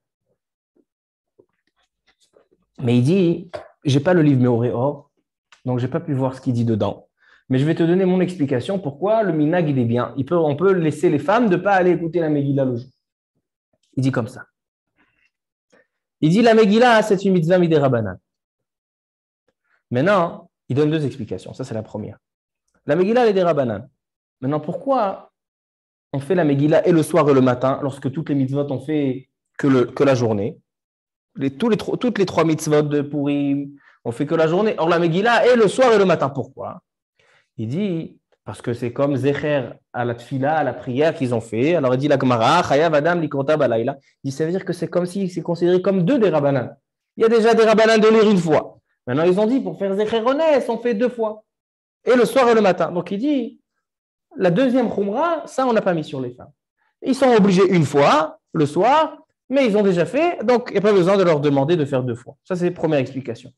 Mais il dit, j'ai pas le livre Meoré Or, donc j'ai pas pu voir ce qu'il dit dedans. Mais je vais te donner mon explication pourquoi le minhag il est bien. On peut laisser les femmes de pas aller écouter la Megillah le jour. Il dit comme ça. Il dit la Megillah, c'est une mitzvah midei Rabbanan. Maintenant, il donne deux explications. Ça, c'est la première. La Megillah, elle est des Rabbanan. Maintenant, pourquoi on fait la Megillah et le soir et le matin, lorsque toutes les mitzvot ont fait que la journée? Toutes les trois mitzvot de Purim, on fait que la journée. Or, la Megillah est le soir et le matin. Pourquoi? Il dit, parce que c'est comme Zecher à la tfila, à la prière qu'ils ont fait. Alors, il dit la Gemara, Chayav Adam Likrota Balayla. Il dit, ça veut dire que c'est comme si c'est considéré comme deux des Rabbanan. Il y a déjà des Rabbanan de lire une fois. Maintenant, ils ont dit, pour faire Zecher Ones, on fait deux fois. Et le soir et le matin. Donc, il dit, la deuxième Khumra, ça, on n'a pas mis sur les femmes. Ils sont obligés une fois, le soir, mais ils ont déjà fait, donc il n'y a pas besoin de leur demander de faire deux fois. Ça, c'est la première explication.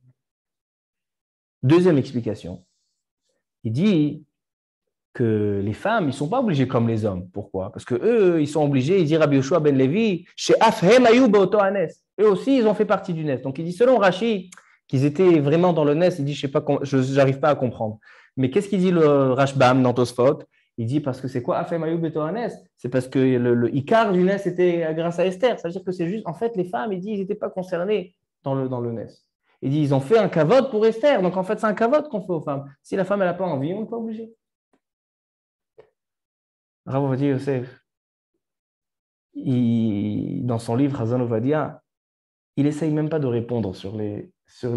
Deuxième explication, il dit que les femmes, ils ne sont pas obligés comme les hommes. Pourquoi? Parce qu'eux, ils sont obligés, il dit Rabbi Yoshua ben Levi, chez Afhem Ayou Beoto Hanes. Eux aussi, ils ont fait partie du Nes. Donc il dit, selon Rashi, qu'ils étaient vraiment dans le Nes, il dit, je n'arrive pas à comprendre. Mais qu'est-ce qu'il dit le Rashbam dans Tosfot? Il dit parce que c'est quoi Afem Ayou Beoto Hanes? C'est parce que le Ikar du Nes était grâce à Esther. Ça veut dire que c'est juste, en fait, les femmes, il dit, ils n'étaient pas concernés dans le Nes. Il dit, ils ont fait un kavod pour Esther. Donc en fait, c'est un kavod qu'on fait aux femmes. Si la femme, elle n'a pas envie, on n'est pas obligé. Rav Ovadia Yosef, dans son livre Hazan Ovadia, il essaye même pas de répondre sur les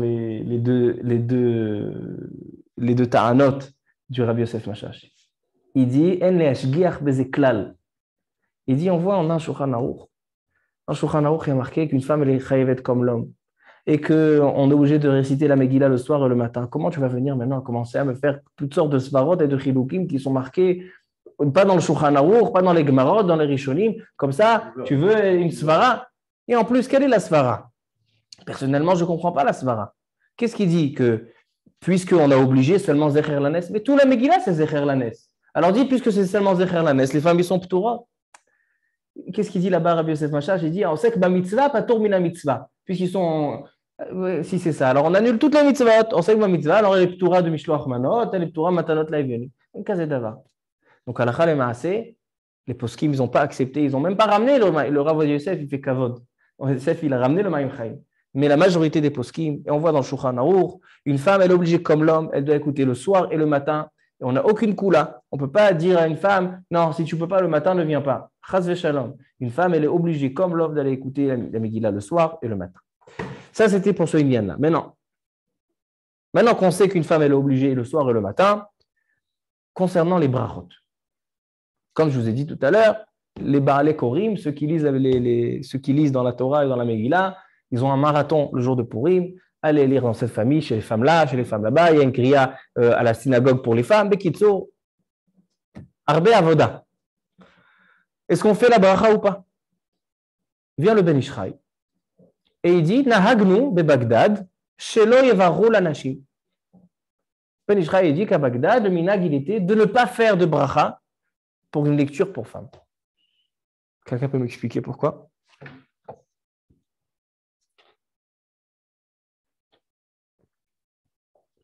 deux ta'anot du Rabbi Yosef Mashash. Il dit En le'ashgiach bezeklal. Il dit on voit en un Shulchan Aruch. En Shulchan Aruch, il y a marqué qu'une femme elle est chayevet comme l'homme et qu'on est obligé de réciter la Megillah le soir et le matin. Comment tu vas venir maintenant commencer à me faire toutes sortes de svarot et de chilukim qui sont marqués pas dans le Shulchan Aruch, pas dans les Gemarot, dans les Rishonim, comme ça, tu veux une svara. Et en plus, quelle est la svara? Personnellement, je ne comprends pas la svara. Qu'est-ce qui dit que, puisqu'on a obligé seulement Zecher Lanes, mais tout la Megillah, c'est Zecher Lanes. Alors dit, puisque c'est seulement Zecher Lanes, les femmes, ils sont p'toura. Qu'est-ce qu'il dit là-bas, Rabbi Yosef Mashash? Il dit, on sait que ma mitzvah, pas tour mina mitzvah, puisqu'ils sont... si c'est ça, alors on annule toutes les mitzvot. On sait que ma mitzvah, alors elle est p'toura de Mishloach Manot, elle est p'toura matanot laïveni. Un kazé d'ava. Donc, halakha le maaseh, les poskim, ils n'ont pas accepté, ils n'ont même pas ramené le Rav Yosef, il fait kavod. Yosef, il a ramené le Maim Chaim. Mais la majorité des poskim, et on voit dans le Shulchan Aruch, une femme, elle est obligée comme l'homme, elle doit écouter le soir et le matin, et on n'a aucune coula. On ne peut pas dire à une femme, non, si tu ne peux pas le matin, ne viens pas. Chas v'shalom. Une femme, elle est obligée comme l'homme d'aller écouter la Megillah le soir et le matin. Ça, c'était pour ce Inyan-là. Maintenant qu'on sait qu'une femme, elle est obligée le soir et le matin, concernant les brachot. Comme je vous ai dit tout à l'heure, les Baalei Korim, ceux qui lisent dans la Torah et dans la Megillah, ils ont un marathon le jour de Purim. Allez lire dans cette famille, chez les femmes là, chez les femmes là-bas. Il y a une kriya à la synagogue pour les femmes. Bekitso, Arbe Avoda. Est-ce qu'on fait la bracha ou pas? Vient le Ben Ishraï et il dit Nahagnu be Bagdad, shelo yevaru lanashim. Ben Ishraï dit qu'à Bagdad, le minhag il était de ne pas faire de bracha pour une lecture pour femmes. Quelqu'un peut m'expliquer pourquoi?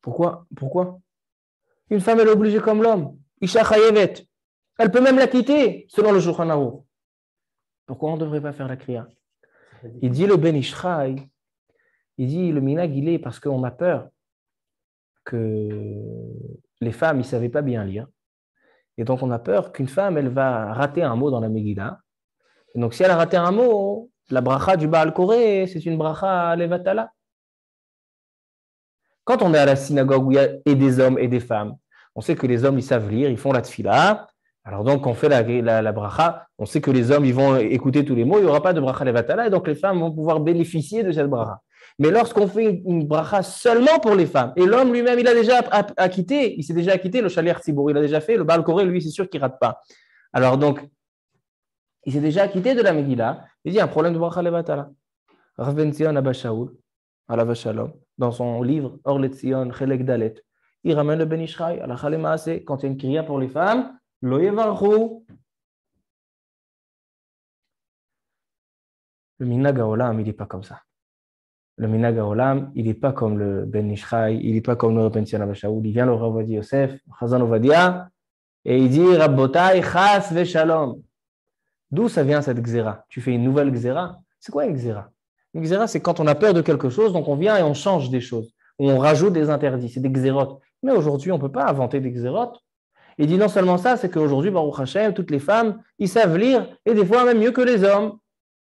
Pourquoi? Une femme, elle est obligée comme l'homme. Isha chayevet. Elle peut même la quitter, selon le Shulchan Aruch. Pourquoi on ne devrait pas faire la kriya? Il dit le Ben Ishraï, il dit le minag, il est parce qu'on a peur que les femmes, ils ne savaient pas bien lire. Et donc, on a peur qu'une femme, elle va rater un mot dans la Megillah. Et donc, si elle a raté un mot, la bracha du Baal Koré, c'est une bracha levatala. Quand on est à la synagogue où il y a et des hommes et des femmes, on sait que les hommes, ils savent lire, ils font la tfila. Alors donc, on fait la bracha, on sait que les hommes, ils vont écouter tous les mots, il n'y aura pas de bracha levatala, et donc les femmes vont pouvoir bénéficier de cette bracha. Mais lorsqu'on fait une bracha seulement pour les femmes, et l'homme lui-même, il a déjà acquitté, il s'est déjà acquitté, le shaliach tzibour, il a déjà fait, le Baal Koré, lui, c'est sûr qu'il ne rate pas. Alors donc, il s'est déjà acquitté de la Megillah, il dit un problème de bracha levatala. Rav Ben Zion Abba Shaul, alav shalom, dans son livre Or Letzion Chelek Dalet, il ramène le Ben Ishraï, à la Chalemaase, quand il y a une kriya pour les femmes, Lo yevarchu. Le minhag haolam, il n'est pas comme ça. Le minhag haolam, il n'est pas comme le Ben Ishraï, il n'est pas comme le Ben Zion Abba Shaul. Il vient le Rav Ovadia Yosef, Chazan Ovadia, et il dit Rabbotai chas ve shalom. D'où ça vient cette gzera? Tu fais une nouvelle gzera? C'est quoi une gzera? Une gzera, c'est quand on a peur de quelque chose, donc on vient et on change des choses. Ou on rajoute des interdits, c'est des gzérotes. Mais aujourd'hui, on ne peut pas inventer des gzérotes. Il dit non seulement ça, c'est qu'aujourd'hui, Baruch Hashem, toutes les femmes, ils savent lire, et des fois même mieux que les hommes.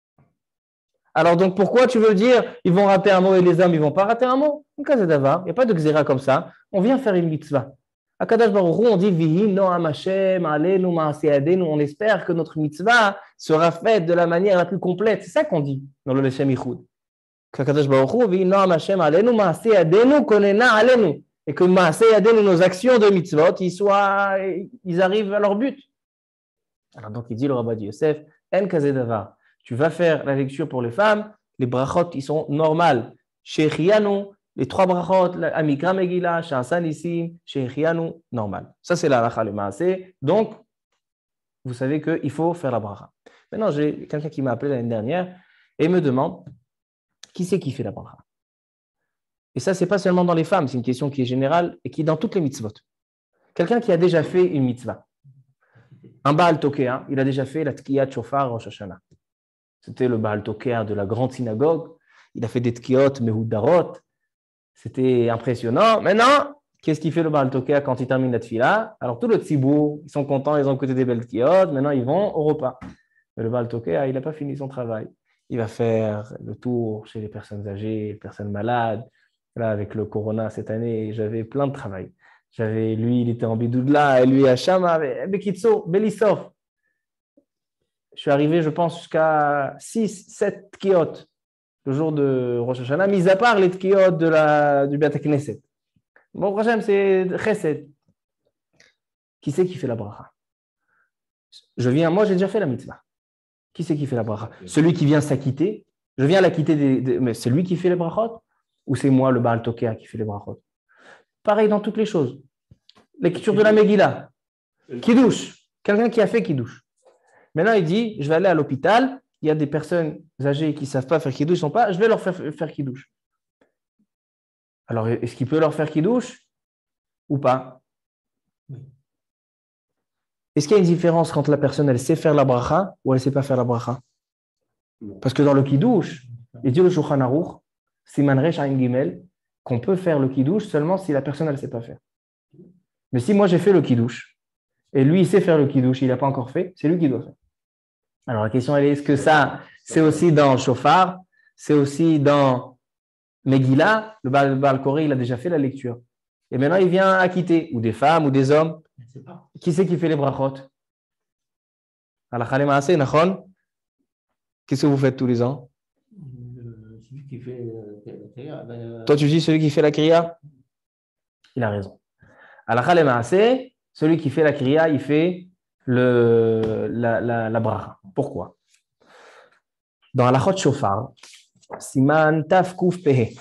Alors donc pourquoi tu veux dire ils vont rater un mot et les hommes, ils ne vont pas rater un mot? Il n'y a pas de gzéra comme ça. On vient faire une mitzvah. À Kadosh Baruch Hu, on dit Vihi noam Hashem, alenu ma'aseh yadenu. On espère que notre mitzvah sera faite de la manière la plus complète. C'est ça qu'on dit dans le Leshem Yichud. Kadosh Baruch Hu, Vihi noam Hashem, alenu ma'aseh yadenu konena alenu. Et que ma'aseh yadenu, nos actions de mitzvot, ils arrivent à leur but. Alors donc il dit le Rabbi Yosef, En kazeh davar. Tu vas faire la lecture pour les femmes, les brachot, ils sont normales. Shechianu, les 3 brachot, Amikra Megillah, Sha'asan Nissim, Shechianu, normal. Ça, c'est la halakha le maaseh. Donc, vous savez qu'il faut faire la bracha. Maintenant, j'ai quelqu'un qui m'a appelé l'année dernière et me demande qui c'est qui fait la bracha. Et ça, ce n'est pas seulement dans les femmes, c'est une question qui est générale et qui est dans toutes les mitzvot. Quelqu'un qui a déjà fait une mitzvah. Un Baal Tokea, il a déjà fait la Tkiyat Shofar Rosh Hashanah. C'était le Baal Tokea de la grande synagogue. Il a fait des Tkiyot Mehoudarot. C'était impressionnant. Maintenant, qu'est-ce qu'il fait le Baal Tokea quand il termine la Tfila? Alors, tout le Tzibour, ils sont contents, ils ont écouté des belles Tkiyot. Maintenant, ils vont au repas. Mais le Baal Tokea, il n'a pas fini son travail. Il va faire le tour chez les personnes âgées, les personnes malades. Là, avec le Corona cette année, j'avais plein de travail. Lui, il était en Bidoudla, et lui à Shama, Bekitso, Belisov. Je suis arrivé, je pense, jusqu'à 6, 7 tkiyot le jour de Rosh Hashanah, mis à part les tkiyot du Beit HaKnesset. Bon, Hashem, c'est Chesed. Qui c'est qui fait la bracha? Moi, j'ai déjà fait la mitzvah. Qui c'est qui fait la bracha? Celui qui vient s'acquitter. Je viens l'acquitter mais c'est lui qui fait les brachot? Ou c'est moi, le Baal Tokea, qui fait les brachot? Pareil dans toutes les choses. Lecture de la Megillah. Kiddush. Quelqu'un qui a fait Kiddush. Maintenant, il dit, je vais aller à l'hôpital, il y a des personnes âgées qui ne savent pas faire Kiddush, je vais leur faire Kiddush. Alors, est-ce qu'il peut leur faire Kiddush ou pas? Est-ce qu'il y a une différence quand la personne, elle sait faire la bracha ou elle ne sait pas faire la bracha? Parce que dans le Kiddush, il dit le Shulchan Aruch, Siman Resh Ayin Gimel, qu'on peut faire le Kiddush seulement si la personne, elle ne sait pas faire. Mais si moi, j'ai fait le Kiddush, et lui, il sait faire le Kiddush, il n'a pas encore fait, c'est lui qui doit faire. Alors, la question, elle est, est-ce que ça, c'est aussi dans Shofar, c'est aussi dans Megillah, le Baal Koré, il a déjà fait la lecture. Et maintenant, il vient acquitter, ou des femmes, ou des hommes. Qui c'est qui fait les brachot? Qu'est-ce que vous faites tous les ans? Celui qui fait la kriya. Toi, tu dis celui qui fait la kriya? Il a raison. Celui qui fait la kriya, il fait la bracha. Pourquoi? Dans Halachot Shofar, Siman Taf Kuf Pehe,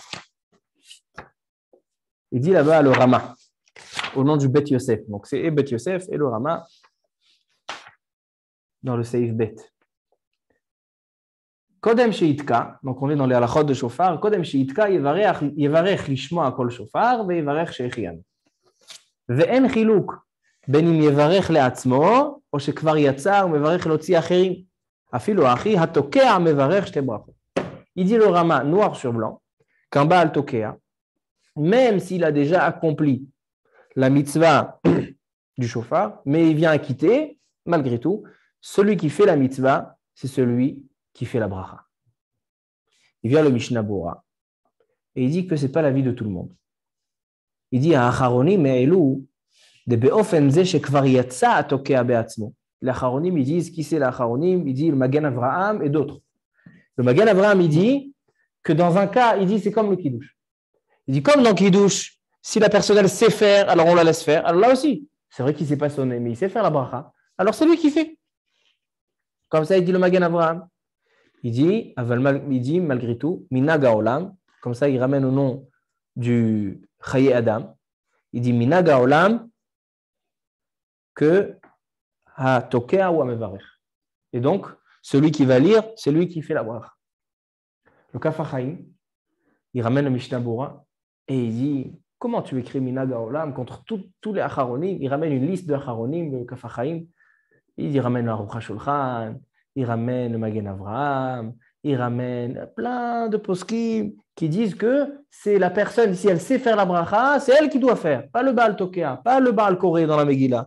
il dit là-bas le Rama, au nom du Bet Yosef. Donc c'est Bet Yosef et le Rama dans le Seif Bet. Kodem Sheitka, donc on est dans les halachot de shofar, Kodem Sheitka, Yevarech Lishmoa Kol Shofar, Ve Yevarech Shechian. Ve'en Chiluk, Ben im Yevarech Le'atzmo, O Shekvar Yatsa, ou Mevarech Lotzi Acherim. Afilo Achi, Hatokea Mevarech Shte Brachot. Il dit le Rama, noir sur blanc, qu'un Baal Tokea, même s'il a déjà accompli la mitzvah du shofar, mais il vient acquitter, malgré tout, celui qui fait la mitzvah, c'est celui qui fait la bracha. Il vient le Mishnah Bora et il dit que ce n'est pas l'avis de tout le monde. Il dit à Acharonim et Elou, de be'ofen ze shekvar yatsa atokea be'atzmo. Les Acharonim, ils disent qui c'est l'Acharonim? Il dit le Magen Avraham et d'autres. Le Magen Avraham, il dit que dans un cas, il dit c'est comme le Kiddush. Il dit comme dans Kiddush, si la personne elle sait faire, alors on la laisse faire. Alors là aussi, c'est vrai qu'il ne sait pas sonner, mais il sait faire la bracha. Alors c'est lui qui fait. Comme ça, il dit le Magen Avraham. Il dit malgré tout, Minaga Olam, comme ça il ramène au nom du Chaye Adam. Il dit Minaga Olam que ha Tokea ou Amevarech. Et donc, celui qui va lire, c'est lui qui fait la bracha. Le Kaf HaChaim, il ramène le Mishnah Bora et il dit comment tu écris Minaga Olam contre tous les Acharonim? Il ramène une liste de Acharonim, le Kaf HaChaim. Il ramène le Aruch HaShulchan, il ramène le Magen Avraham, il ramène plein de poskim qui disent que c'est la personne, si elle sait faire la bracha, c'est elle qui doit faire, pas le Baal Tokea, pas le Baal Koré dans la Megillah.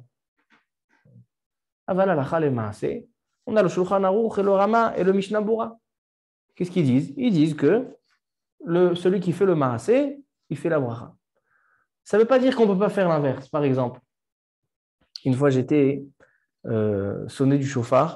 Aval halacha lemaaseh, on a le Shulchan Aruch et le Rama et le Mishnah Bora. Qu'est-ce qu'ils disent? Ils disent que celui qui fait le maaseh, il fait la bracha. Ça ne veut pas dire qu'on ne peut pas faire l'inverse. Par exemple, une fois j'étais sonné du chauffard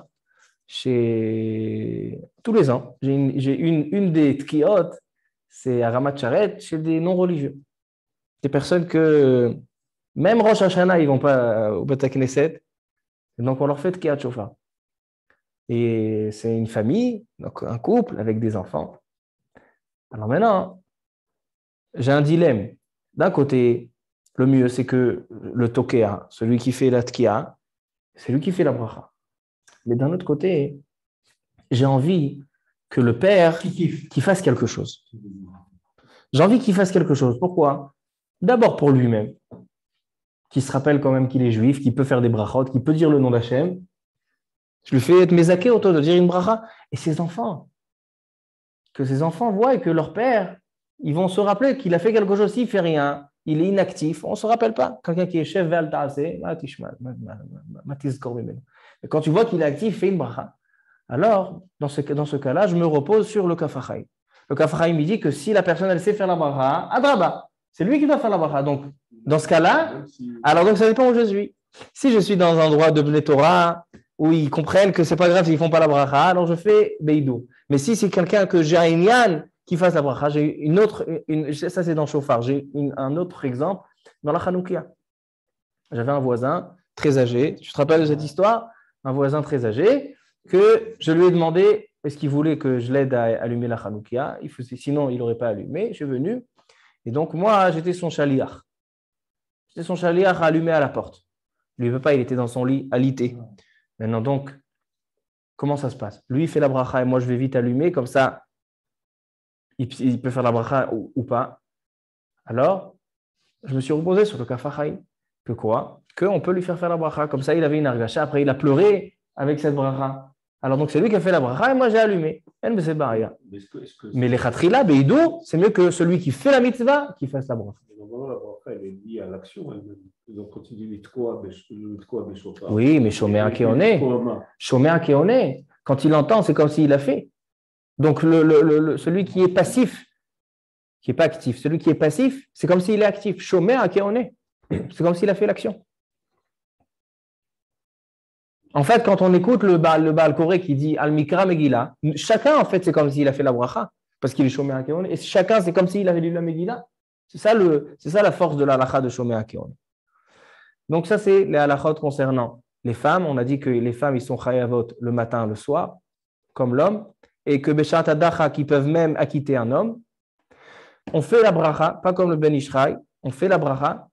chez tous les ans. J'ai une des tkiot, c'est à Ramat Sharet, chez des non-religieux. Des personnes que, même Rosh Hashanah, ils ne vont pas au Beth Knesset. Donc, on leur fait tkiat chauffard. Et c'est une famille, donc un couple avec des enfants. Alors maintenant, j'ai un dilemme. D'un côté, le mieux, c'est que le tokea, celui qui fait la tkia, c'est lui qui fait la bracha. Mais d'un autre côté, j'ai envie que le père qui fasse quelque chose. J'ai envie qu'il fasse quelque chose. Pourquoi? D'abord pour lui-même, qui se rappelle quand même qu'il est juif, qui peut faire des brachot, qui peut dire le nom d'Hachem. Je lui fais être mézaké autour de dire une bracha. Et ses enfants, que ses enfants voient et que leur père, ils vont se rappeler qu'il a fait quelque chose. S'il ne fait rien, il est inactif, on ne se rappelle pas. Quelqu'un qui est chef vel ta'aseh, mais quand tu vois qu'il est actif, il fait une bracha. Alors, dans ce cas-là, je me repose sur le Kaf HaChaim. Le Kaf HaChaim, il dit que si la personne, elle sait faire la bracha, adraba, c'est lui qui doit faire la bracha. Donc, dans ce cas-là, alors donc ça dépend où je suis. Si je suis dans un endroit de Bnei Torah, où ils comprennent que ce n'est pas grave s'ils ne font pas la bracha, alors je fais beidou. Mais si c'est quelqu'un que j'ai un inyan qui fasse la bracha, j'ai une autre, ça c'est dans Shofar, j'ai un autre exemple dans la Chanoukia. J'avais un voisin très âgé, tu te rappelles de cette histoire? Un voisin très âgé, que je lui ai demandé est-ce qu'il voulait que je l'aide à allumer la Chanoukia. Sinon, il n'aurait pas allumé. Je suis venu. Et donc, moi, j'étais son chaliach. J'étais son chaliach allumé à la porte. Lui, il ne veut pas, il était dans son lit, alité. Maintenant, donc, comment ça se passe? Lui, il fait la bracha et moi, je vais vite allumer. Comme ça, il peut faire la bracha ou pas. Alors, je me suis reposé sur le Kaf HaChaim. Que quoi? Qu'on peut lui faire la bracha. Comme ça, il avait une argacha. Après, il a pleuré avec cette bracha. Alors, donc, c'est lui qui a fait la bracha et moi, j'ai allumé. Mais les khatrila, beidou, c'est mieux que celui qui fait la mitzvah qui fasse la bracha. Normalement, la bracha, elle est liée à l'action. Donc, quand il dit litkoa beshofar. Oui, mais shomea keone. Shomea keone. Quand il entend, c'est comme s'il a fait. Donc, celui qui est passif, qui n'est pas actif, celui qui est passif, c'est comme s'il est actif. Shomea keone. C'est comme s'il a fait l'action. En fait, quand on écoute le Baal Koré qui dit Al-Mikra Megillah, chacun, en fait, c'est comme s'il a fait la bracha, parce qu'il est Shomea Keone, et chacun, c'est comme s'il avait lu la Megillah. C'est ça la force de la halacha de Shomea Keone. Donc, ça, c'est les halachot concernant les femmes. On a dit que les femmes, ils sont chayavot le matin, le soir, comme l'homme, et que Beshat Adacha, qui peuvent même acquitter un homme. On fait la bracha, pas comme le Ben Ishraï, on fait la bracha.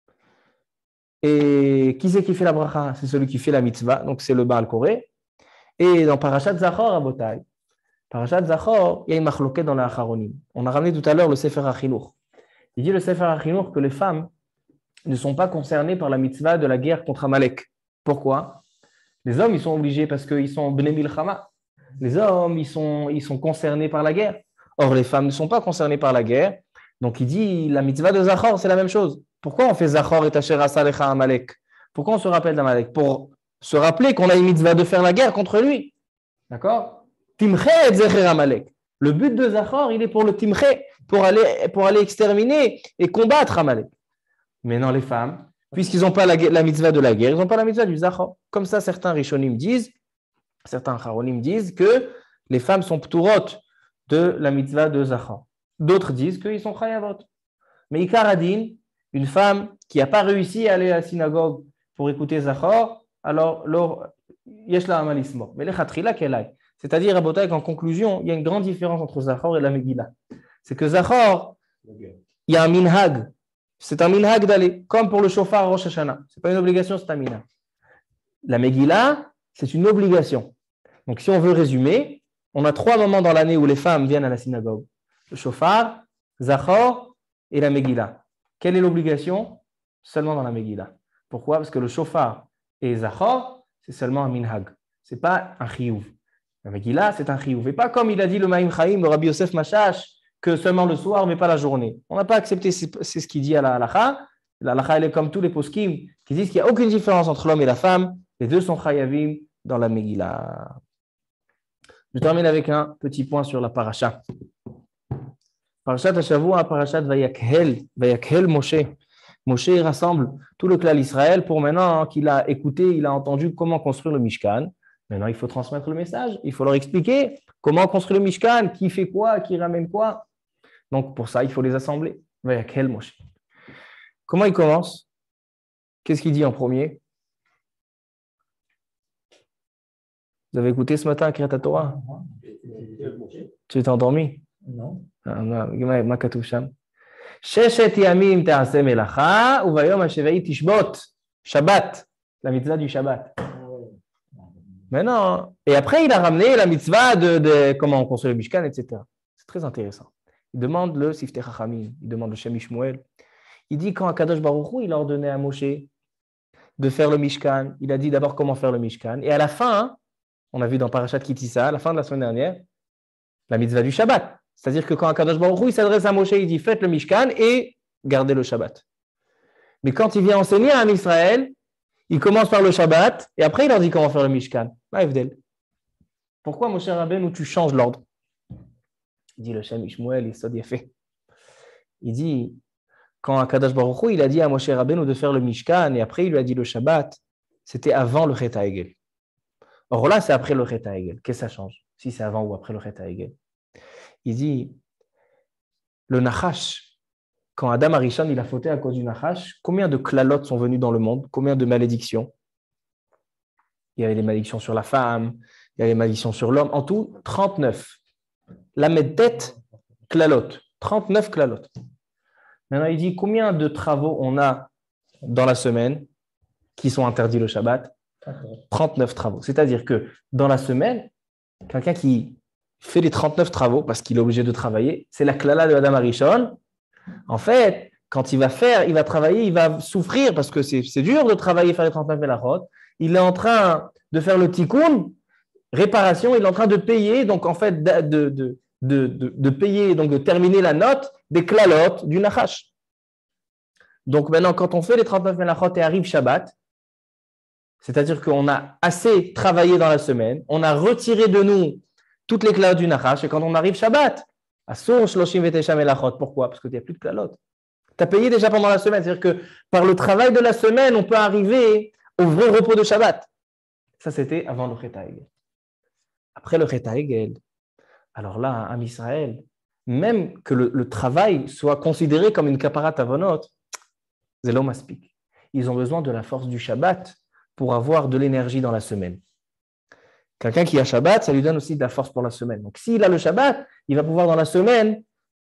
Et qui c'est qui fait la bracha? C'est celui qui fait la mitzvah, donc c'est le Baal Koré. Et dans Parashat Zachor, Rabotai, Parashat Zachor, il y a une machloket dans la Acharonim. On a ramené tout à l'heure le Sefer HaChinuch. Il dit le Sefer HaChinuch que les femmes ne sont pas concernées par la mitzvah de la guerre contre Amalek. Pourquoi? Les hommes, ils sont obligés parce qu'ils sont Bnei Milchama. Les hommes, ils sont concernés par la guerre. Or, les femmes ne sont pas concernées par la guerre. Donc, il dit, la mitzvah de Zachor, c'est la même chose. Pourquoi on fait Zachor et Asher Asa Lecha Amalek? Pourquoi on se rappelle d'Amalek? Pour se rappeler qu'on a une mitzvah de faire la guerre contre lui. D'accord? Timche et Zecher Amalek. Le but de Zachor, il est pour le Timche, pour aller exterminer et combattre Amalek. Mais non, les femmes, puisqu'ils n'ont pas la mitzvah de la guerre, ils n'ont pas la mitzvah du Zachor. Comme ça, certains Rishonim disent, certains Charonim disent que les femmes sont pturot de la mitzvah de Zachor. D'autres disent qu'ils sont chayavot. Mais Ikar Adin, une femme qui n'a pas réussi à aller à la synagogue pour écouter Zachor, alors yesh la amalismo. Mais les chatrila qu'elle aille. C'est-à-dire, Rabotai, qu'en conclusion, il y a une grande différence entre Zachor et la Megillah. C'est que Zachor, il y a un minhag. C'est un minhag d'aller, comme pour le shofar Rosh Hashanah. Ce n'est pas une obligation, c'est un minhag. La Megillah, c'est une obligation. Donc, si on veut résumer, on a 3 moments dans l'année où les femmes viennent à la synagogue. Le shofar, Zachor et la Megillah. Quelle est l'obligation? Seulement dans la Megillah. Pourquoi? Parce que le shofar et Zachor, c'est seulement un minhag. Ce n'est pas un chiyuv. La Megillah, c'est un chiyuv. Et pas comme il a dit le Maïm Chaim, le Rabbi Yosef Machash, que seulement le soir, mais pas la journée. On n'a pas accepté, c'est ce qu'il dit à la halakha. La halakha, elle est comme tous les poskim qui disent qu'il n'y a aucune différence entre l'homme et la femme. Les deux sont chayavim dans la Megillah. Je termine avec un petit point sur la paracha. Parashat Hashavua, parashat Vayakhel Moshe. Moshe rassemble tout le clan d'Israël pour maintenant qu'il a écouté, il a entendu comment construire le Mishkan. Maintenant, il faut transmettre le message. Il faut leur expliquer comment construire le Mishkan, qui fait quoi, qui ramène quoi. Donc, pour ça, il faut les assembler. Vayakhel Moshe. Comment il commence? Qu'est-ce qu'il dit en premier? Vous avez écouté ce matin Kriyat Torah? Tu t'es endormi? Non. מה כתוב שם? 6 ימים תעשה מלאכה וביום השביעי תשבות. Shabbat, la mitzvah du Shabbat. Mais non. Et après, il a ramené la mitzvah de comment on construit le Mishkan, etc. C'est très intéressant. Il demande le Siftei Chachamim, il demande le Shem Shmuel. Il dit quand Akadosh Baruch Hu, il a ordonné à Moshe de faire le Mishkan, il a dit d'abord comment faire le Mishkan. Et à la fin, on a vu dans Parashat Kitissa, à la fin de la semaine dernière, la mitzvah du Shabbat. C'est-à-dire que quand Akadosh Baruch Hu, il s'adresse à Moshe, il dit faites le Mishkan et gardez le Shabbat. Mais quand il vient enseigner à Israël, il commence par le Shabbat et après il leur dit comment faire le Mishkan. Pourquoi Moshe Rabbeinu, tu changes l'ordre? Il dit le Shem Shmuel, il fait. Il dit quand Akadosh Baruch Hu, il a dit à Moshe Rabbeinu de faire le Mishkan et après il lui a dit le Shabbat, c'était avant le Chet HaEgel. Or là, c'est après le Chet HaEgel. Qu'est-ce que ça change? Si c'est avant ou après le Chet HaEgel. Il dit, le Nachash, quand Adam Arishon il a fauté à cause du Nachash, combien de klalot sont venus dans le monde? Combien de malédictions? Il y avait des malédictions sur la femme, il y avait des malédictions sur l'homme. En tout, 39. La meddet klalot. 39 klalot. Maintenant, il dit, combien de travaux on a dans la semaine qui sont interdits le Shabbat? 39 travaux. C'est-à-dire que dans la semaine, quelqu'un qui fait les 39 travaux parce qu'il est obligé de travailler, c'est la klala de Adam Arishon. En fait, quand il va travailler, il va souffrir parce que c'est dur de travailler, faire les 39 melachot. Il est en train de faire le tikkun, réparation, il est en train de payer, donc en fait, de payer, donc de terminer la note des klalot du Nachash. Donc maintenant, quand on fait les 39 melachot et arrive Shabbat, c'est-à-dire qu'on a assez travaillé dans la semaine, on a retiré de nous toutes les klalot du Nachash, et quand on arrive Shabbat, Asur Shloshim Vetesha Melachot. Pourquoi? Parce qu'il n'y a plus de klalot. Tu as payé déjà pendant la semaine. C'est-à-dire que par le travail de la semaine, on peut arriver au vrai repos de Shabbat. Ça, c'était avant le Chet HaEgel. Après le Chet HaEgel, alors là, Am Israël, même que le travail soit considéré comme une kaparat avonot, c'est l'homme aspic. Ils ont besoin de la force du Shabbat pour avoir de l'énergie dans la semaine. Quelqu'un qui a Shabbat, ça lui donne aussi de la force pour la semaine. Donc, s'il a le Shabbat, il va pouvoir dans la semaine,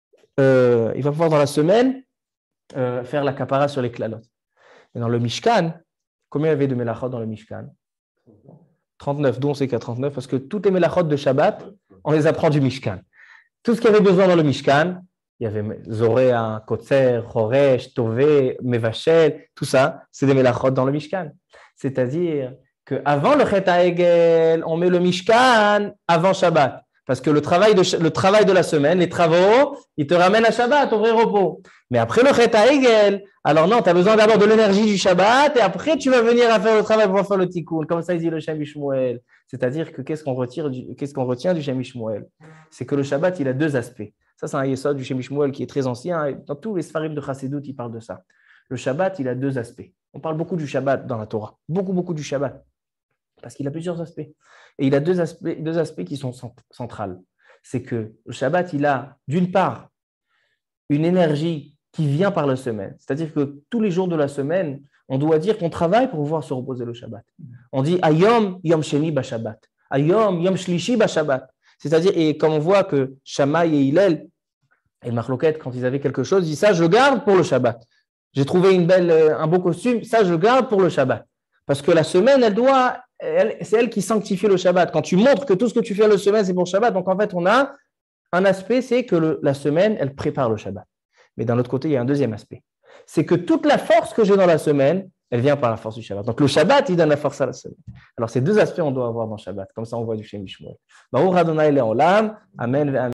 faire la kapara sur les klalot. Et dans le Mishkan, combien il y avait de melachot dans le Mishkan? 39, dont on sait qu'il y a 39, parce que toutes les melachot de Shabbat, on les apprend du Mishkan. Tout ce qu'il y avait besoin dans le Mishkan, il y avait Zoréa, Kotzer, Choresh, Tové, Mevachel, tout ça, c'est des Melachot dans le Mishkan. C'est-à-dire qu'avant le Chet HaEgel, on met le Mishkan avant Shabbat. Parce que le travail de la semaine, les travaux, ils te ramènent à Shabbat, au vrai repos. Mais après le Chet HaEgel, alors non, tu as besoin d'abord de l'énergie du Shabbat et après tu vas venir à faire le travail pour faire le Tikkun. Comme ça, il dit le Shem Shmuel. C'est-à-dire que qu'est-ce qu'on retient du Shem Shmuel? C'est que le Shabbat, il a deux aspects. Ça, c'est un yesod du Shem Shmuel qui est très ancien. Et dans tous les Sfarim de Chassidut, il parle de ça. Le Shabbat, il a deux aspects. On parle beaucoup du Shabbat dans la Torah. Beaucoup du Shabbat. Parce qu'il a plusieurs aspects. Et il a deux aspects qui sont centrales. C'est que le Shabbat, il a d'une part une énergie qui vient par la semaine. C'est-à-dire que tous les jours de la semaine, on doit dire qu'on travaille pour pouvoir se reposer le Shabbat. On dit Ayom Yom Sheni ba Shabbat. Ayom Yom Shlishi ba Shabbat. C'est-à-dire, et comme on voit que Shammai et Hillel et Marloquet, quand ils avaient quelque chose, ils disent ça, je garde pour le Shabbat. J'ai trouvé un beau costume, ça, je garde pour le Shabbat. Parce que la semaine, c'est elle qui sanctifie le Shabbat. Quand tu montres que tout ce que tu fais le semaine, c'est pour le Shabbat, donc en fait, on a un aspect, c'est que la semaine, elle prépare le Shabbat. Mais d'un autre côté, il y a un deuxième aspect. C'est que toute la force que j'ai dans la semaine, elle vient par la force du Shabbat. Donc le Shabbat, il donne la force à la semaine. Alors ces deux aspects, on doit avoir dans le Shabbat. Comme ça, on voit du Shem Shmuel. Baruch Adonai Le'olam. Amen.